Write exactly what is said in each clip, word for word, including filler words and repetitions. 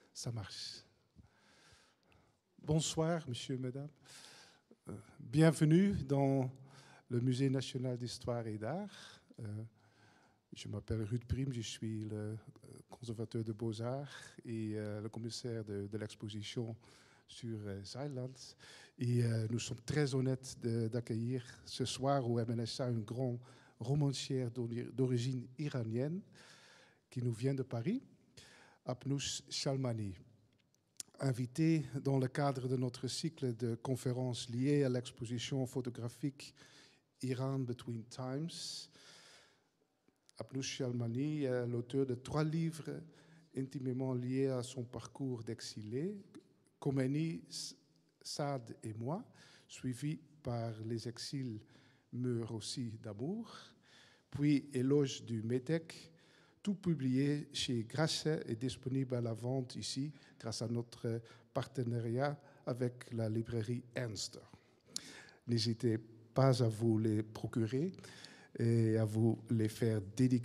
Ça marche. Bonsoir, monsieur, madame. Euh, bienvenue dans le Musée national d'histoire et d'art. Euh, je m'appelle Ruud Priem, je suis le conservateur de Beaux-Arts et euh, le commissaire de, de l'exposition sur euh, Zeiland. Et euh, nous sommes très honnêtes d'accueillir ce soir au M N S A une grande romancière d'origine iranienne qui nous vient de Paris, Apnouch Shalmani. Invitée dans le cadre de notre cycle de conférences liées à l'exposition photographique Iran Between Times, Apnouch Shalmani est l'auteur de trois livres intimement liés à son parcours d'exilé, Khomeini, Saad et moi, suivi par Les exils meurent aussi d'amour, puis Éloge du Métèque, tout publié chez Grasset et disponible à la vente ici grâce à notre partenariat avec la librairie Ernst. N'hésitez pas à vous les procurer et à vous les faire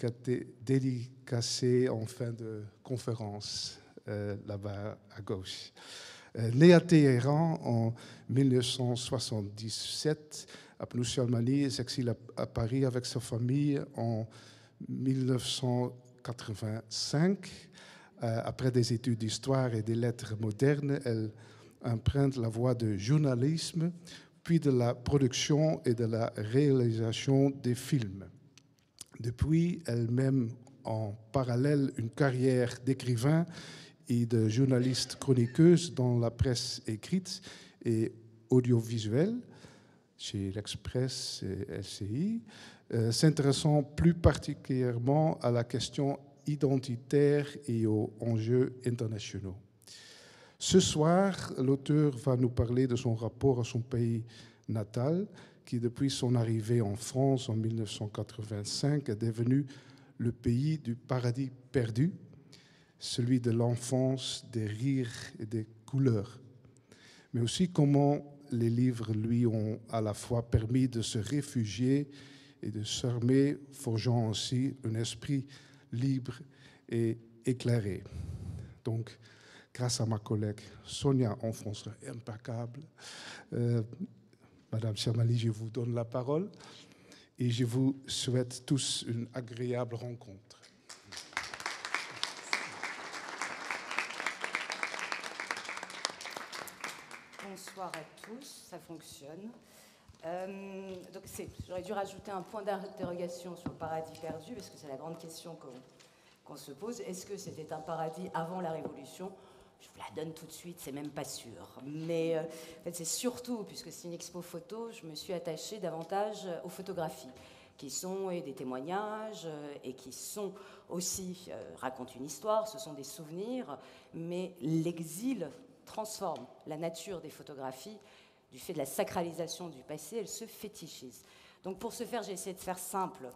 dédicacer en fin de conférence euh, là-bas à gauche. Euh, né à Téhéran en mille neuf cent soixante-dix-sept, Apnouch Shalmani s'exile à, à Paris avec sa famille en mille neuf cent quatre-vingt-cinq. Euh, après des études d'histoire et des lettres modernes, elle emprunte la voie du journalisme, puis de la production et de la réalisation des films. Depuis, elle mène en parallèle une carrière d'écrivain et de journaliste chroniqueuse dans la presse écrite et audiovisuelle, chez l'Express et L C I, euh, s'intéressant plus particulièrement à la question identitaire et aux enjeux internationaux. Ce soir, l'auteur va nous parler de son rapport à son pays natal, qui depuis son arrivée en France en mille neuf cent quatre-vingt-cinq est devenu le pays du paradis perdu, celui de l'enfance, des rires et des couleurs, mais aussi comment les livres lui ont à la fois permis de se réfugier et de s'armer, forgeant ainsi un esprit libre et éclairé. Donc, grâce à ma collègue Sonia en français impeccable, euh, Madame Shalmani, je vous donne la parole et je vous souhaite tous une agréable rencontre. Bonsoir à tous, ça fonctionne. Euh, donc j'aurais dû rajouter un point d'interrogation sur le paradis perdu, parce que c'est la grande question qu'on qu'on se pose. Est-ce que c'était un paradis avant la Révolution? Je vous la donne tout de suite, c'est même pas sûr. Mais euh, en fait, c'est surtout, puisque c'est une expo photo, je me suis attachée davantage aux photographies, qui sont et des témoignages, euh, et qui sont aussi, euh, racontent une histoire, ce sont des souvenirs, mais l'exil transforme la nature des photographies, du fait de la sacralisation du passé, elle se fétichise. Donc pour ce faire, j'ai essayé de faire simple.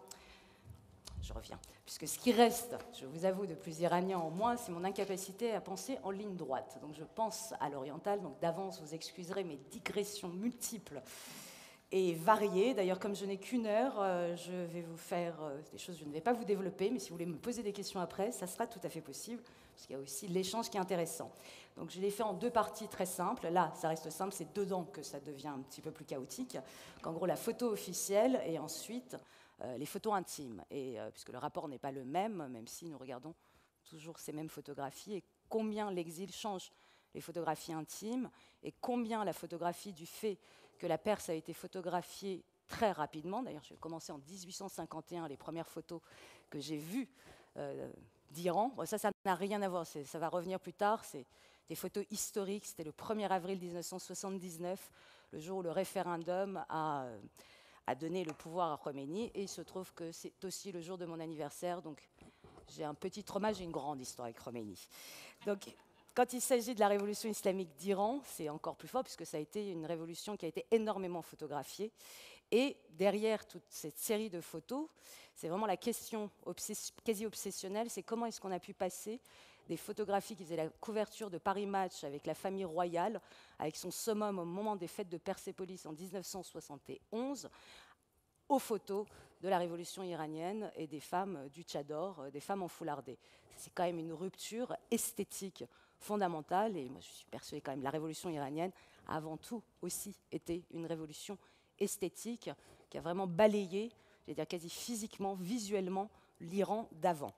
Je reviens. Puisque ce qui reste, je vous avoue, de plus iranien en moi, c'est mon incapacité à penser en ligne droite. Donc je pense à l'oriental, donc d'avance, vous excuserez mes digressions multiples et variées. D'ailleurs, comme je n'ai qu'une heure, euh, je vais vous faire euh, des choses que je ne vais pas vous développer, mais si vous voulez me poser des questions après, ça sera tout à fait possible, parce qu'il y a aussi l'échange qui est intéressant. Donc je l'ai fait en deux parties très simples. Là, ça reste simple, c'est dedans que ça devient un petit peu plus chaotique. En gros, la photo officielle et ensuite euh, les photos intimes. Et euh, puisque le rapport n'est pas le même, même si nous regardons toujours ces mêmes photographies, et combien l'exil change les photographies intimes, et combien la photographie du fait que la Perse a été photographiée très rapidement. D'ailleurs, j'ai commencé en dix-huit cent cinquante et un, les premières photos que j'ai vues euh, d'Iran. Bon, ça, ça n'a rien à voir, ça va revenir plus tard. C'est des photos historiques. C'était le premier avril mille neuf cent soixante-dix-neuf, le jour où le référendum a, a donné le pouvoir à Khomeini. Et il se trouve que c'est aussi le jour de mon anniversaire. Donc, j'ai un petit trauma, j'ai une grande histoire avec Khomeini. Donc, quand il s'agit de la révolution islamique d'Iran, c'est encore plus fort puisque ça a été une révolution qui a été énormément photographiée. Et derrière toute cette série de photos, c'est vraiment la question obsess- quasi obsessionnelle, c'est comment est-ce qu'on a pu passer des photographies qui faisaient la couverture de Paris Match avec la famille royale, avec son summum au moment des fêtes de Persépolis en dix-neuf cent soixante et onze, aux photos de la révolution iranienne et des femmes du Tchador, des femmes enfoulardées. C'est quand même une rupture esthétique fondamentale. Et moi, je suis persuadée quand même, la révolution iranienne a avant tout aussi été une révolution esthétique qui a vraiment balayé, je vais dire quasi physiquement, visuellement, l'Iran d'avant.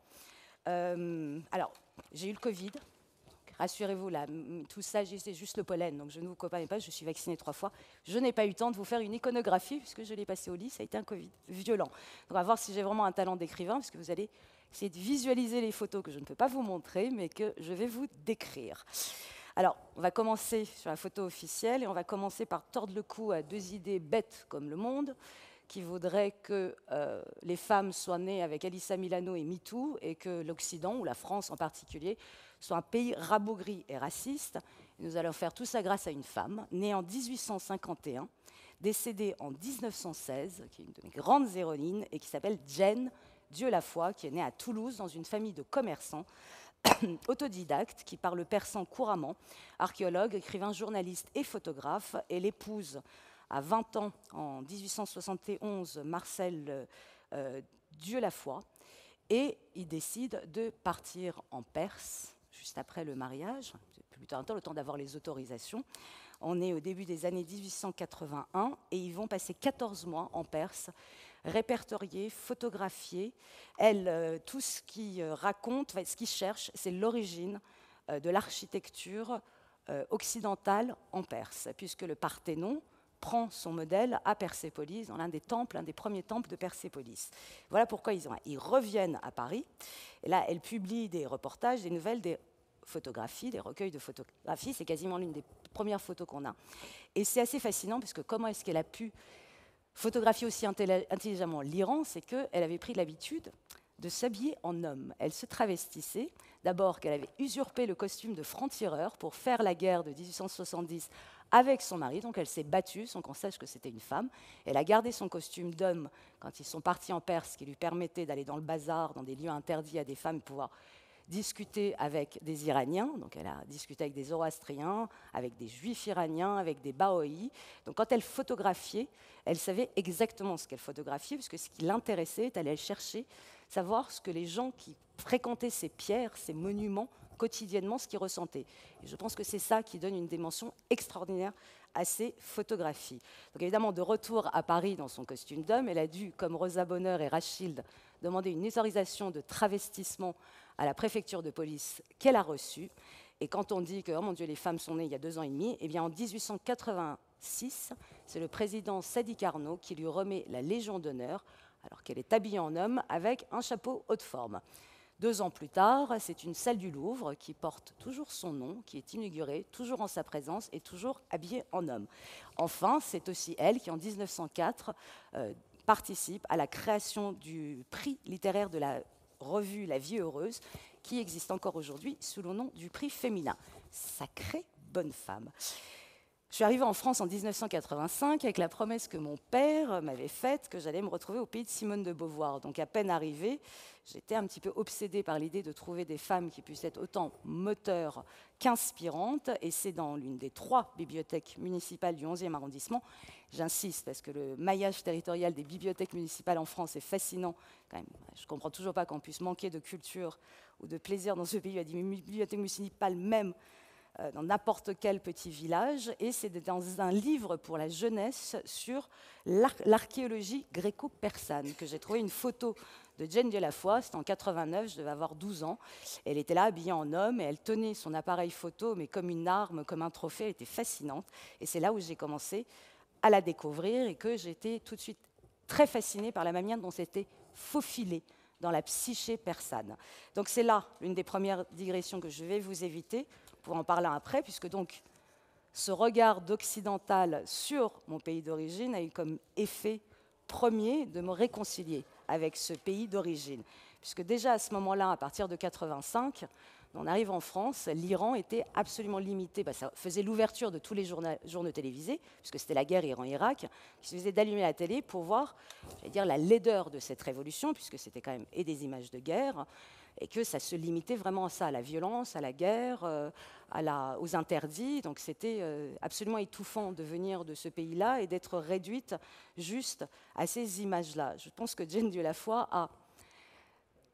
Euh, alors, j'ai eu le Covid. Rassurez-vous, là, tout ça, c'est juste le pollen, donc je ne vous copagne pas, je suis vaccinée trois fois. Je n'ai pas eu le temps de vous faire une iconographie, puisque je l'ai passé au lit, ça a été un Covid violent. Donc on va voir si j'ai vraiment un talent d'écrivain, parce que vous allez essayer de visualiser les photos que je ne peux pas vous montrer, mais que je vais vous décrire. Alors, on va commencer sur la photo officielle, et on va commencer par tordre le cou à deux idées bêtes comme le monde, qui voudraient que euh, les femmes soient nées avec Alyssa Milano et MeToo, et que l'Occident, ou la France en particulier, soit un pays rabougri et raciste. Et nous allons faire tout ça grâce à une femme, née en dix-huit cent cinquante et un, décédée en mille neuf cent seize, qui est une de mes grandes héroïnes, et qui s'appelle Jane Dieulafoy, qui est née à Toulouse dans une famille de commerçants, autodidacte, qui parle persan couramment, archéologue, écrivain, journaliste et photographe. Elle épouse à vingt ans, en dix-huit cent soixante et onze, Marcel euh, Dieulafoy, et il décide de partir en Perse, juste après le mariage, plus tard, le temps d'avoir les autorisations. On est au début des années mille huit cent quatre-vingt-un, et ils vont passer quatorze mois en Perse, répertoriés, photographiés. Elle, euh, tout ce qu'ils euh, racontent, enfin, ce qu'ils cherchent, c'est l'origine euh, de l'architecture euh, occidentale en Perse, puisque le Parthénon prend son modèle à Persépolis, dans l'un des temples, l'un des premiers temples de Persépolis. Voilà pourquoi ils, ont, ils reviennent à Paris. Et là, elle publie des reportages, des nouvelles, des photographies, des recueils de photographies. C'est quasiment l'une des premières photos qu'on a. Et c'est assez fascinant, parce que comment est-ce qu'elle a pu photographier aussi intelligemment l'Iran? C'est qu'elle avait pris l'habitude de s'habiller en homme. Elle se travestissait. D'abord qu'elle avait usurpé le costume de franc-tireur pour faire la guerre de dix-huit cent soixante-dix avec son mari, donc elle s'est battue sans qu'on sache que c'était une femme. Elle a gardé son costume d'homme quand ils sont partis en Perse, qui lui permettait d'aller dans le bazar, dans des lieux interdits à des femmes, pouvoir discuter avec des Iraniens. Donc elle a discuté avec des Zoroastriens, avec des Juifs iraniens, avec des Baoïs. Donc quand elle photographiait, elle savait exactement ce qu'elle photographiait, puisque ce qui l'intéressait, est d'aller chercher, savoir ce que les gens qui fréquentaient ces pierres, ces monuments, quotidiennement, ce qu'ils ressentaient. Et je pense que c'est ça qui donne une dimension extraordinaire à ces photographies. Donc évidemment, de retour à Paris dans son costume d'homme, elle a dû, comme Rosa Bonheur et Rachilde, demander une autorisation de travestissement à la préfecture de police qu'elle a reçue. Et quand on dit que, oh mon Dieu, les femmes sont nées il y a deux ans et demi, eh bien en mille huit cent quatre-vingt-six, c'est le président Sadi Carnot qui lui remet la Légion d'honneur, alors qu'elle est habillée en homme, avec un chapeau haute forme. Deux ans plus tard, c'est une salle du Louvre qui porte toujours son nom, qui est inaugurée, toujours en sa présence et toujours habillée en homme. Enfin, c'est aussi elle qui, en mille neuf cent quatre, euh, participe à la création du prix littéraire de la revue La Vie heureuse, qui existe encore aujourd'hui sous le nom du prix féminin. Sacrée bonne femme. Je suis arrivée en France en mille neuf cent quatre-vingt-cinq avec la promesse que mon père m'avait faite que j'allais me retrouver au pays de Simone de Beauvoir. Donc à peine arrivée, j'étais un petit peu obsédée par l'idée de trouver des femmes qui puissent être autant moteurs qu'inspirantes. Et c'est dans l'une des trois bibliothèques municipales du onzième arrondissement. J'insiste parce que le maillage territorial des bibliothèques municipales en France est fascinant. Quand même, je ne comprends toujours pas qu'on puisse manquer de culture ou de plaisir dans ce pays. Il y a des bibliothèques municipales même dans n'importe quel petit village, et c'est dans un livre pour la jeunesse sur l'archéologie gréco-persane que j'ai trouvé une photo de Jane Dieulafoy. C'était en quatre-vingt-neuf, je devais avoir douze ans. Elle était là, habillée en homme, et elle tenait son appareil photo, mais comme une arme, comme un trophée. Elle était fascinante, et c'est là où j'ai commencé à la découvrir, et que j'étais tout de suite très fascinée par la manière dont c'était faufilé dans la psyché persane. Donc c'est là l'une des premières digressions que je vais vous éviter, pour en parler après, puisque donc ce regard d'occidental sur mon pays d'origine a eu comme effet premier de me réconcilier avec ce pays d'origine. Puisque déjà à ce moment-là, à partir de quatre-vingt-cinq, on arrive en France, l'Iran était absolument limité. Bah, ça faisait l'ouverture de tous les journaux, journaux télévisés, puisque c'était la guerre Iran-Irak. Il suffisait d'allumer la télé pour voir, j'allais dire, la laideur de cette révolution, puisque c'était quand même et des images de guerre, et que ça se limitait vraiment à ça, à la violence, à la guerre, euh, à la, aux interdits. Donc c'était euh, absolument étouffant de venir de ce pays-là et d'être réduite juste à ces images-là. Je pense que Jane Dieulafoy a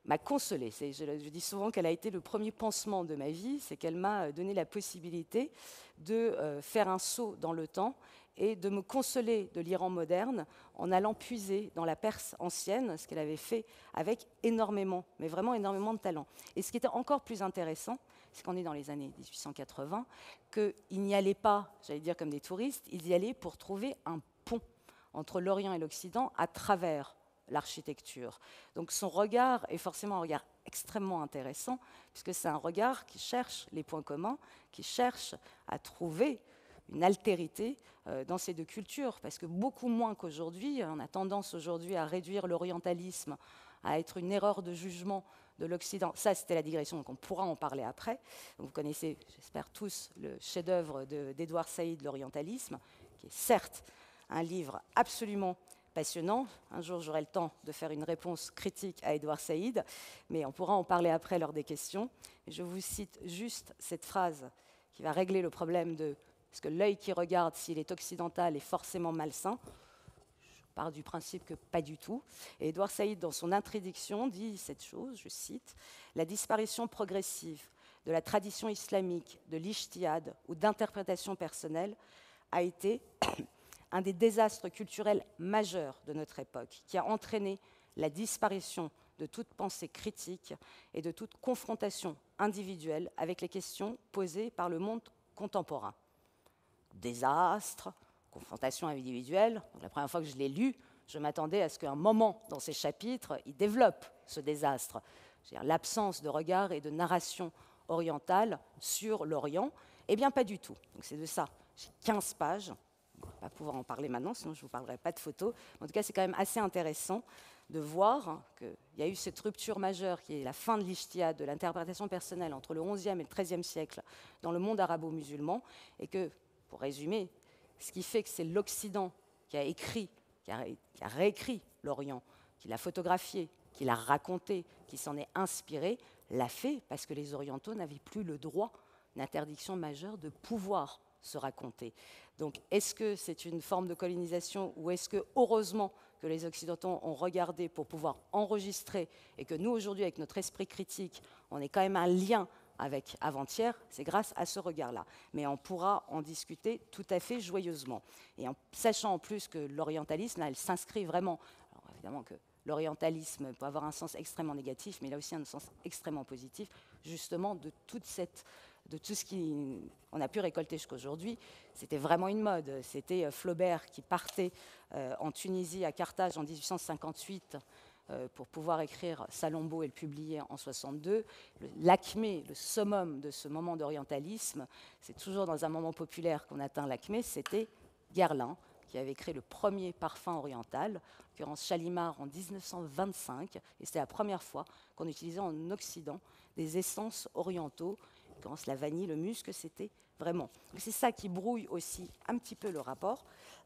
m'a consolée. Je, je dis souvent qu'elle a été le premier pansement de ma vie, c'est qu'elle m'a donné la possibilité de euh, faire un saut dans le temps et de me consoler de l'Iran moderne en allant puiser dans la Perse ancienne, ce qu'elle avait fait avec énormément, mais vraiment énormément de talent. Et ce qui était encore plus intéressant, c'est qu'on est dans les années mille huit cent quatre-vingts, qu'ils n'y allaient pas, j'allais dire comme des touristes, ils y allaient pour trouver un pont entre l'Orient et l'Occident à travers l'architecture. Donc son regard est forcément un regard extrêmement intéressant, puisque c'est un regard qui cherche les points communs, qui cherche à trouver une altérité euh, dans ces deux cultures, parce que beaucoup moins qu'aujourd'hui, on a tendance aujourd'hui à réduire l'orientalisme à être une erreur de jugement de l'Occident. Ça, c'était la digression, donc on pourra en parler après. Donc vous connaissez, j'espère tous, le chef-d'œuvre d'Édouard Saïd, L'Orientalisme, qui est certes un livre absolument passionnant. Un jour, j'aurai le temps de faire une réponse critique à Édouard Saïd, mais on pourra en parler après lors des questions. Et je vous cite juste cette phrase qui va régler le problème de est-ce que l'œil qui regarde, s'il est occidental, est forcément malsain. Je pars du principe que pas du tout. Et Édouard Saïd, dans son introduction, dit cette chose, je cite, « La disparition progressive de la tradition islamique, de l'ijtihad ou d'interprétation personnelle a été un des désastres culturels majeurs de notre époque, qui a entraîné la disparition de toute pensée critique et de toute confrontation individuelle avec les questions posées par le monde contemporain. » Désastre, confrontation individuelle. Donc, la première fois que je l'ai lu, je m'attendais à ce qu'à un moment dans ces chapitres, il développe ce désastre. C'est-à-dire l'absence de regard et de narration orientale sur l'Orient. Eh bien, pas du tout. Donc, c'est de ça. J'ai quinze pages. On ne va pas pouvoir en parler maintenant, sinon je ne vous parlerai pas de photos. En tout cas, c'est quand même assez intéressant de voir hein, qu'il y a eu cette rupture majeure qui est la fin de l'ijtihad, de l'interprétation personnelle entre le onzième et le treizième siècle dans le monde arabo-musulman, et que, pour résumer, ce qui fait que c'est l'Occident qui a écrit, qui a, qui a réécrit l'Orient, qui l'a photographié, qui l'a raconté, qui s'en est inspiré, l'a fait parce que les Orientaux n'avaient plus le droit, une interdiction majeure, de pouvoir se raconter. Donc, est-ce que c'est une forme de colonisation ou est-ce que, heureusement, que les Occidentaux ont regardé pour pouvoir enregistrer et que nous, aujourd'hui, avec notre esprit critique, on ait quand même un lien avec avant-hier, c'est grâce à ce regard-là. Mais on pourra en discuter tout à fait joyeusement. Et en sachant en plus que l'orientalisme, là, elle s'inscrit vraiment... Alors, évidemment que l'orientalisme peut avoir un sens extrêmement négatif, mais il a aussi un sens extrêmement positif, justement, de toute cette... de tout ce qu'on a pu récolter jusqu'aujourd'hui. C'était vraiment une mode. C'était Flaubert qui partait euh, en Tunisie, à Carthage, en dix-huit cent cinquante-huit, euh, pour pouvoir écrire Salammbô et le publier en soixante-deux. L'acmé, le summum de ce moment d'orientalisme, c'est toujours dans un moment populaire qu'on atteint l'acmé, c'était Guerlain, qui avait créé le premier parfum oriental, en l'occurrence Chalimard en dix-neuf cent vingt-cinq, et c'était la première fois qu'on utilisait en Occident des essences orientaux, la vanille, le musc, c'était vraiment. C'est ça qui brouille aussi un petit peu le rapport,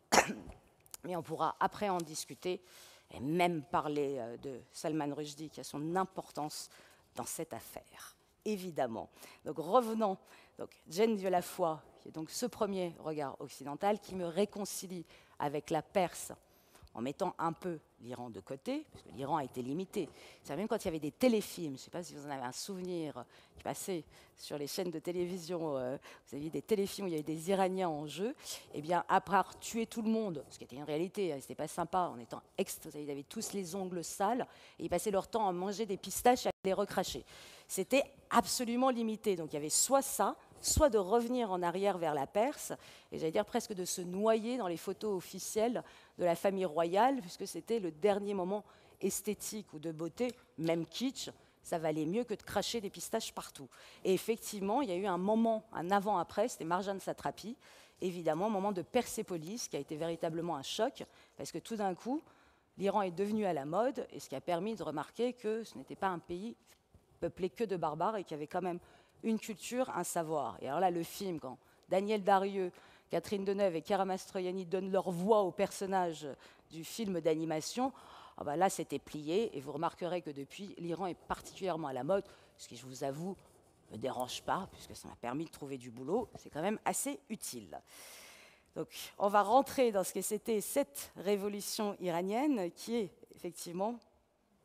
mais on pourra après en discuter, et même parler de Salman Rushdie, qui a son importance dans cette affaire, évidemment. Donc revenons, donc Jane Vieux-Lafoy, qui est donc ce premier regard occidental, qui me réconcilie avec la Perse, en mettant un peu l'Iran de côté, parce que l'Iran a été limité. C'est même quand il y avait des téléfilms, je ne sais pas si vous en avez un souvenir, qui passaient sur les chaînes de télévision, euh, vous avez des téléfilms où il y avait des Iraniens en jeu, et bien après avoir tué tout le monde, ce qui était une réalité, hein, c'était pas sympa, en étant extra, ils avaient tous les ongles sales, et ils passaient leur temps à manger des pistaches et à les recracher. C'était absolument limité, donc il y avait soit ça, soit de revenir en arrière vers la Perse, et j'allais dire presque de se noyer dans les photos officielles de la famille royale, puisque c'était le dernier moment esthétique ou de beauté, même kitsch, ça valait mieux que de cracher des pistaches partout. Et effectivement, il y a eu un moment, un avant-après, c'était Marjane Satrapi, évidemment, un moment de Persépolis, qui a été véritablement un choc, parce que tout d'un coup, l'Iran est devenu à la mode, et ce qui a permis de remarquer que ce n'était pas un pays peuplé que de barbares, et qu'il y avait quand même une culture, un savoir. Et alors là, le film, quand Daniel Darieux, Catherine Deneuve et Chiara Mastroianni donnent leur voix aux personnages du film d'animation, ah ben là, c'était plié. Et vous remarquerez que depuis, l'Iran est particulièrement à la mode, ce qui, je vous avoue, ne me dérange pas, puisque ça m'a permis de trouver du boulot. C'est quand même assez utile. Donc, on va rentrer dans ce que c'était cette révolution iranienne, qui est effectivement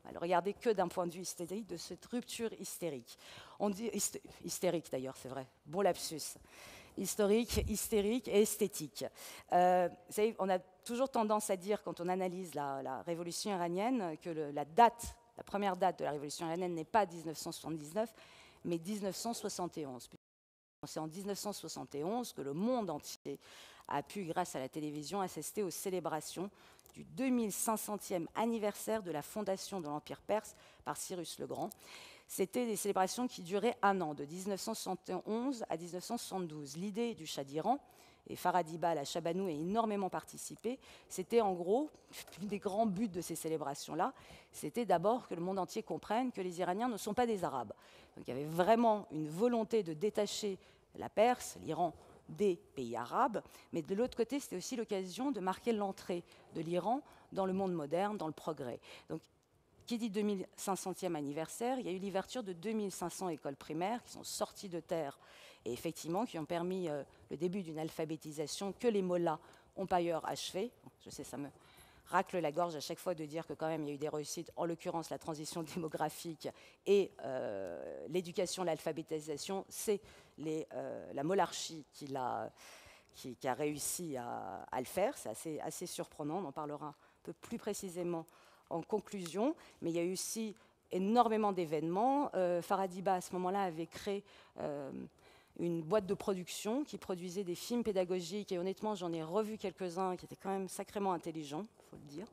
à le regarder que d'un point de vue hystérique, de cette rupture hystérique. On dit hystérique d'ailleurs, c'est vrai, bon lapsus. Historique, hystérique et esthétique. Euh, vous savez, on a toujours tendance à dire, quand on analyse la, la révolution iranienne, que le, la date, la première date de la révolution iranienne n'est pas mille neuf cent soixante-dix-neuf, mais mille neuf cent soixante et onze. C'est en mille neuf cent soixante et onze que le monde entier a pu, grâce à la télévision, assister aux célébrations du deux mille cinq centième anniversaire de la fondation de l'Empire perse par Cyrus le Grand. C'était des célébrations qui duraient un an, de mille neuf cent soixante et onze à mille neuf cent soixante-douze. L'idée du Shah d'Iran, et Faradibal à Chabanou a énormément participé, c'était en gros, un des grands buts de ces célébrations-là, c'était d'abord que le monde entier comprenne que les Iraniens ne sont pas des Arabes. Donc il y avait vraiment une volonté de détacher la Perse, l'Iran, des pays arabes, mais de l'autre côté, c'était aussi l'occasion de marquer l'entrée de l'Iran dans le monde moderne, dans le progrès. Donc, qui dit deux mille cinq centième anniversaire, il y a eu l'ouverture de deux mille cinq cents écoles primaires qui sont sorties de terre et effectivement qui ont permis euh, le début d'une alphabétisation que les mollahs ont pas ailleurs achevé. Je sais, ça me racle la gorge à chaque fois de dire que quand même il y a eu des réussites, en l'occurrence la transition démographique et euh, l'éducation, l'alphabétisation, c'est les, euh, la monarchie qui, l'a, qui, qui a réussi à, à le faire. C'est assez, assez surprenant, on en parlera un peu plus précisément en conclusion, mais il y a eu aussi énormément d'événements. Euh, Faradiba, à ce moment-là, avait créé euh, une boîte de production qui produisait des films pédagogiques, et honnêtement, j'en ai revu quelques-uns qui étaient quand même sacrément intelligents, il faut le dire,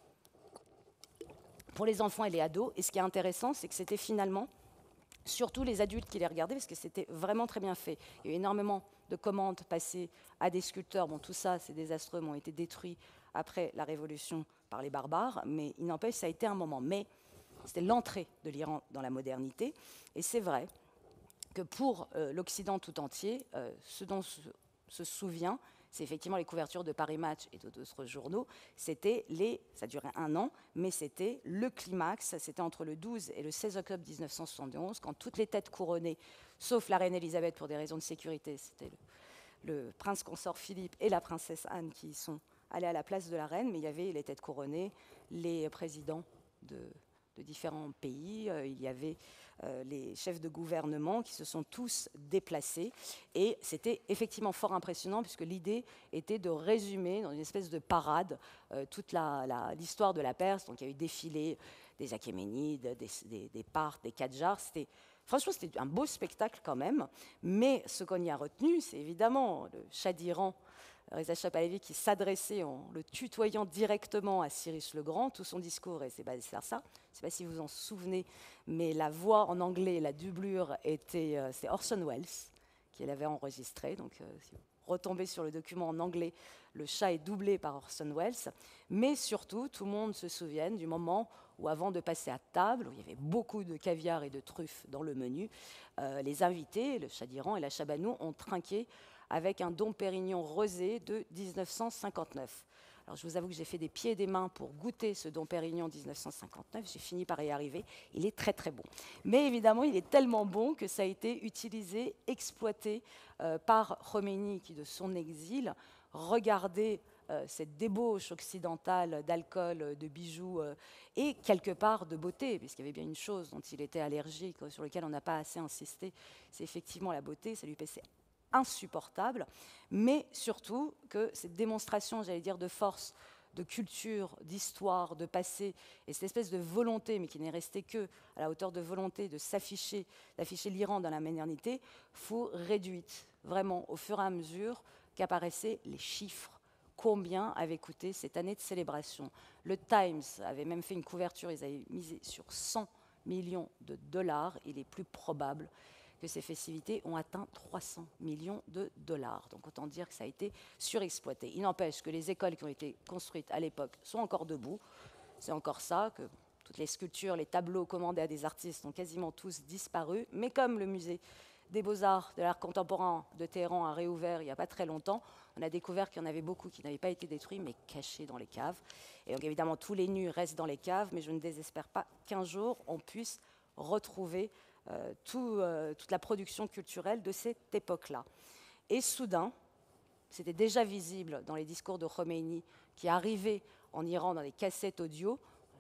pour les enfants et les ados. Et ce qui est intéressant, c'est que c'était finalement surtout les adultes qui les regardaient, parce que c'était vraiment très bien fait. Il y a eu énormément de commandes passées à des sculpteurs. Bon, tout ça, c'est désastreux, ont été détruits après la Révolution par les barbares, mais il n'empêche, ça a été un moment. Mais c'était l'entrée de l'Iran dans la modernité, et c'est vrai que pour euh, l'Occident tout entier, euh, ce dont se, se souvient, c'est effectivement les couvertures de Paris Match et d'autres journaux. C'était les, ça durait un an, mais c'était le climax. C'était entre le douze et le seize octobre mille neuf cent soixante et onze, quand toutes les têtes couronnées, sauf la reine Elisabeth pour des raisons de sécurité, c'était le, le prince consort Philippe et la princesse Anne qui sont allés à la place de la reine, mais il y avait les têtes couronnées, les présidents de, de différents pays, euh, il y avait euh, les chefs de gouvernement qui se sont tous déplacés, et c'était effectivement fort impressionnant puisque l'idée était de résumer dans une espèce de parade euh, toute la, la, l'histoire de la Perse. Donc il y a eu défilé des Achéménides, des, des, des Parthes, des Qadjars. C'était, franchement, c'était un beau spectacle quand même, mais ce qu'on y a retenu, c'est évidemment le Shah d'Iran, Reza Shah Pahlavi, qui s'adressait en le tutoyant directement à Cyrus le Grand. Tout son discours, et c'est basé sur ça. Je ne sais pas si vous en souvenez, mais la voix en anglais, la doublure, était, euh, c'est Orson Welles qui l'avait enregistré. Donc, euh, si vous retombez sur le document en anglais, le Shah est doublé par Orson Welles. Mais surtout, tout le monde se souvient du moment où, avant de passer à table, où il y avait beaucoup de caviar et de truffes dans le menu, euh, les invités, le Shah d'Iran et la Chabanou, ont trinqué avec un Dom Pérignon rosé de mille neuf cent cinquante-neuf. Alors, je vous avoue que j'ai fait des pieds et des mains pour goûter ce Dom Pérignon mille neuf cent cinquante-neuf. J'ai fini par y arriver. Il est très, très bon. Mais évidemment, il est tellement bon que ça a été utilisé, exploité euh, par Khomeini, qui, de son exil, regardait euh, cette débauche occidentale d'alcool, de bijoux euh, et quelque part de beauté, puisqu'il y avait bien une chose dont il était allergique, sur laquelle on n'a pas assez insisté, c'est effectivement la beauté. Ça lui passait insupportable, mais surtout que cette démonstration, j'allais dire, de force, de culture, d'histoire, de passé, et cette espèce de volonté, mais qui n'est restée que à la hauteur de volonté de s'afficher, d'afficher l'Iran dans la modernité, fut réduite vraiment au fur et à mesure qu'apparaissaient les chiffres. Combien avait coûté cette année de célébration? Le Times avait même fait une couverture, ils avaient misé sur cent millions de dollars. Il est plus probable que ces festivités ont atteint trois cents millions de dollars. Donc autant dire que ça a été surexploité. Il n'empêche que les écoles qui ont été construites à l'époque sont encore debout. C'est encore ça, que toutes les sculptures, les tableaux commandés à des artistes ont quasiment tous disparu. Mais comme le musée des Beaux-Arts de l'art contemporain de Téhéran a réouvert il n'y a pas très longtemps, on a découvert qu'il y en avait beaucoup qui n'avaient pas été détruits, mais cachés dans les caves. Et donc évidemment, tous les nus restent dans les caves, mais je ne désespère pas qu'un jour, on puisse retrouver Euh, tout, euh, toute la production culturelle de cette époque-là. Et soudain, c'était déjà visible dans les discours de Khomeini qui arrivaient en Iran dans les cassettes audio,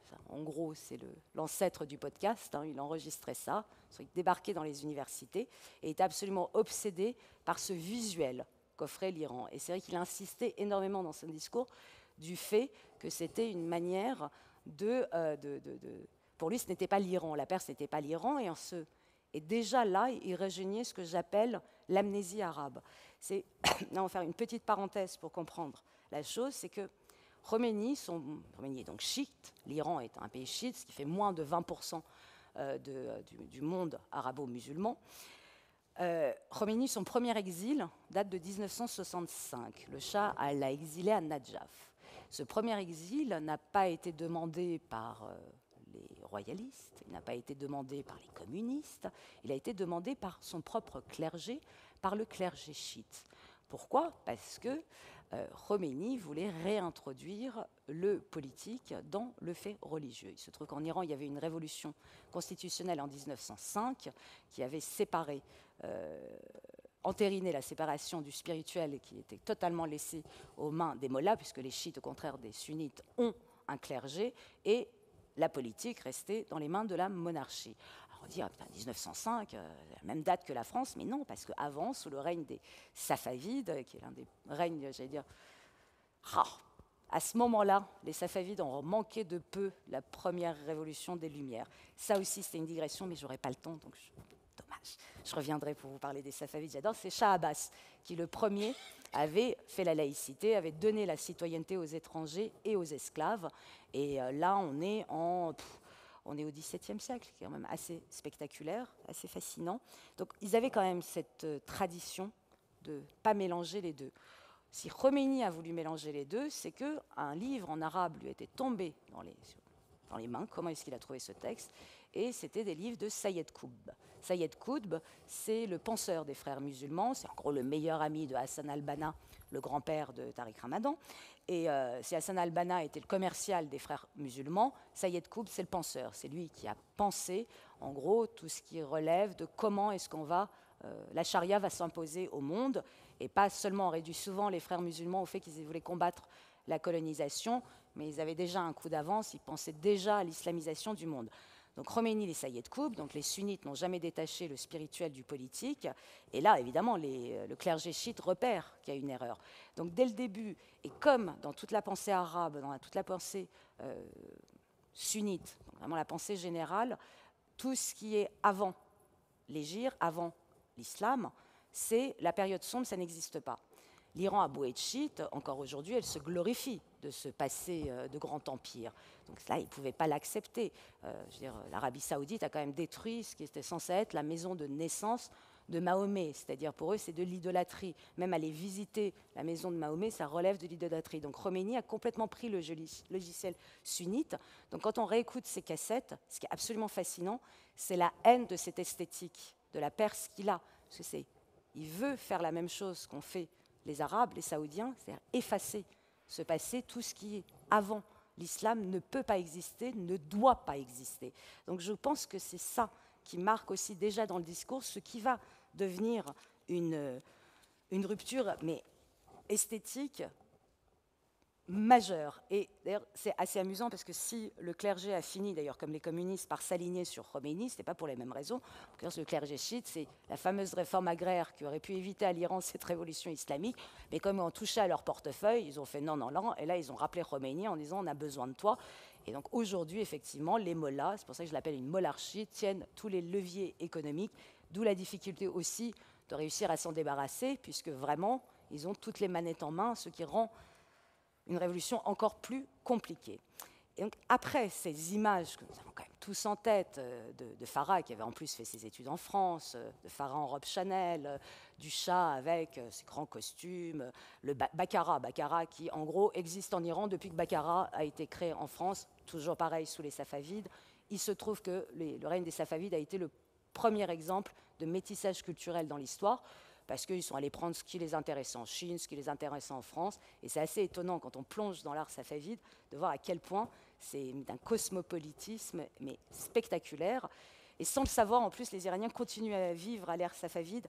en gros, c'est l'ancêtre du podcast, hein, il enregistrait ça, il débarquait dans les universités et était absolument obsédé par ce visuel qu'offrait l'Iran. Et c'est vrai qu'il insistait énormément dans son discours du fait que c'était une manière de, euh, de, de, de... Pour lui, ce n'était pas l'Iran, la Perse n'était pas l'Iran, et, ce... et déjà là, il rejoignait ce que j'appelle l'amnésie arabe. Là, on va faire une petite parenthèse pour comprendre la chose, c'est que Khomeini, son, Khomeini est donc chiite, l'Iran est un pays chiite, ce qui fait moins de vingt pour cent euh, de, euh, du, du monde arabo-musulman. Euh, Khomeini, son premier exil date de mille neuf cent soixante-cinq. Le Shah l'a exilé à Nadjaf. Ce premier exil n'a pas été demandé par euh, les royalistes, il n'a pas été demandé par les communistes, il a été demandé par son propre clergé, par le clergé chiite. Pourquoi ? Parce que euh, Khomeini voulait réintroduire le politique dans le fait religieux. Il se trouve qu'en Iran, il y avait une révolution constitutionnelle en mille neuf cent cinq qui avait séparé, euh, entériné la séparation du spirituel et qui était totalement laissée aux mains des mollahs, puisque les chiites, au contraire des sunnites, ont un clergé, et la politique restait dans les mains de la monarchie. On dit, ah, putain, mille neuf cent cinq, euh, la même date que la France, mais non, parce qu'avant, sous le règne des Safavides, qui est l'un des règnes, j'allais dire, ah, à ce moment-là, les Safavides ont manqué de peu la première révolution des Lumières. Ça aussi, c'était une digression, mais je n'aurai pas le temps, donc je, dommage. Je reviendrai pour vous parler des Safavides, j'adore. C'est Shah Abbas qui, le premier, avait fait la laïcité, avait donné la citoyenneté aux étrangers et aux esclaves. Et euh, là, on est en... Pff, on est au dix-septième siècle, qui est quand même assez spectaculaire, assez fascinant. Donc, ils avaient quand même cette euh, tradition de ne pas mélanger les deux. Si Khomeini a voulu mélanger les deux, c'est qu'un livre en arabe lui était tombé dans les, dans les mains. Comment est-ce qu'il a trouvé ce texte ? Et c'était des livres de Sayed Qutb. Sayed Qutb, c'est le penseur des frères musulmans, c'est en gros le meilleur ami de Hassan al-Banna, le grand-père de Tariq Ramadan. Et euh, si Hassan al-Banna était le commercial des frères musulmans, Sayed Qutb, c'est le penseur. C'est lui qui a pensé, en gros, tout ce qui relève de comment est-ce qu'on va... Euh, la charia va s'imposer au monde, et pas seulement, on réduit souvent les frères musulmans au fait qu'ils voulaient combattre la colonisation, mais ils avaient déjà un coup d'avance, ils pensaient déjà à l'islamisation du monde. Donc Khomeini, les Sayed Qutb, donc les sunnites n'ont jamais détaché le spirituel du politique, et là, évidemment, les, le clergé chiite repère qu'il y a une erreur. Donc dès le début, et comme dans toute la pensée arabe, dans la, toute la pensée euh, sunnite, donc vraiment la pensée générale, tout ce qui est avant l'hégire, avant l'islam, c'est la période sombre, ça n'existe pas. L'Iran a beau être chiite, encore aujourd'hui, elle se glorifie de ce passé euh, de grand empire. Donc là, ils ne pouvaient pas l'accepter. Euh, je veux dire, l'Arabie saoudite a quand même détruit ce qui était censé être la maison de naissance de Mahomet. C'est-à-dire, pour eux, c'est de l'idolâtrie. Même aller visiter la maison de Mahomet, ça relève de l'idolâtrie. Donc Khomeini a complètement pris le logiciel sunnite. Donc quand on réécoute ces cassettes, ce qui est absolument fascinant, c'est la haine de cette esthétique, de la Perse qu'il a. Parce que c'est, il veut faire la même chose qu'ont fait les Arabes, les Saoudiens, c'est-à-dire effacer ce passé, tout ce qui est avant l'islam ne peut pas exister, ne doit pas exister. Donc je pense que c'est ça qui marque aussi déjà dans le discours ce qui va devenir une, une rupture, mais esthétique, majeure. Et d'ailleurs, c'est assez amusant parce que si le clergé a fini, d'ailleurs comme les communistes, par s'aligner sur Khomeini, ce n'était pas pour les mêmes raisons. Le clergé chiite, c'est la fameuse réforme agraire qui aurait pu éviter à l'Iran cette révolution islamique, mais comme on touchait à leur portefeuille, ils ont fait non, non, non, et là ils ont rappelé Khomeini en disant on a besoin de toi. Et donc aujourd'hui, effectivement, les mollahs, c'est pour ça que je l'appelle une mollarchie, tiennent tous les leviers économiques, d'où la difficulté aussi de réussir à s'en débarrasser, puisque vraiment, ils ont toutes les manettes en main, ce qui rend une révolution encore plus compliquée. Et donc, après ces images que nous avons quand même tous en tête, de, de Farah, qui avait en plus fait ses études en France, de Farah en robe Chanel, du Shah avec ses grands costumes, le Baccarat, Baccarat qui, en gros, existe en Iran depuis que Baccarat a été créé en France, toujours pareil sous les Safavides. Il se trouve que les, le règne des Safavides a été le premier exemple de métissage culturel dans l'histoire, parce qu'ils sont allés prendre ce qui les intéressait en Chine, ce qui les intéressait en France. Et c'est assez étonnant, quand on plonge dans l'art safavide, de voir à quel point c'est d'un cosmopolitisme, mais spectaculaire. Et sans le savoir, en plus, les Iraniens continuent à vivre à l'ère safavide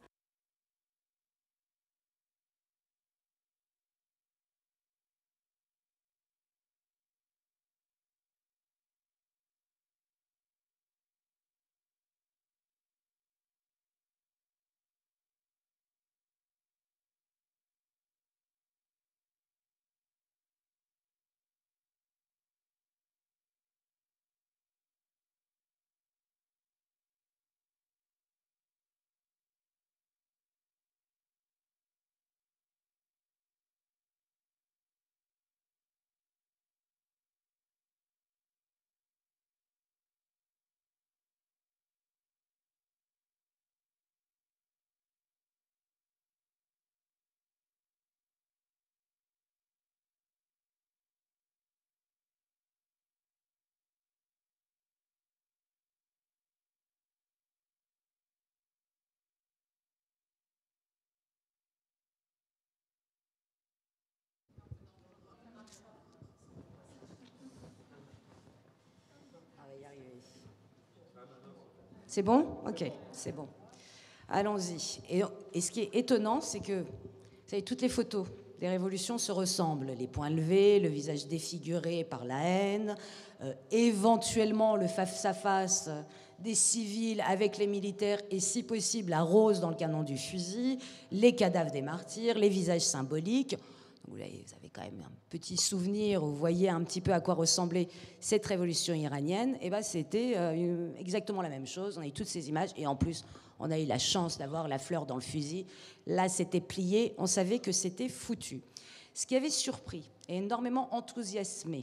C'est bon? Ok, c'est bon. Allons-y. Et, et ce qui est étonnant, c'est que, vous savez, toutes les photos des révolutions se ressemblent. Les poings levés, le visage défiguré par la haine, euh, éventuellement le face-à-face des civils avec les militaires et, si possible, la rose dans le canon du fusil, les cadavres des martyrs, les visages symboliques. Vous avez quand même un petit souvenir, vous voyez un petit peu à quoi ressemblait cette révolution iranienne. Et ben, c'était euh, exactement la même chose. On a eu toutes ces images et en plus, on a eu la chance d'avoir la fleur dans le fusil. Là, c'était plié. On savait que c'était foutu. Ce qui avait surpris et énormément enthousiasmé,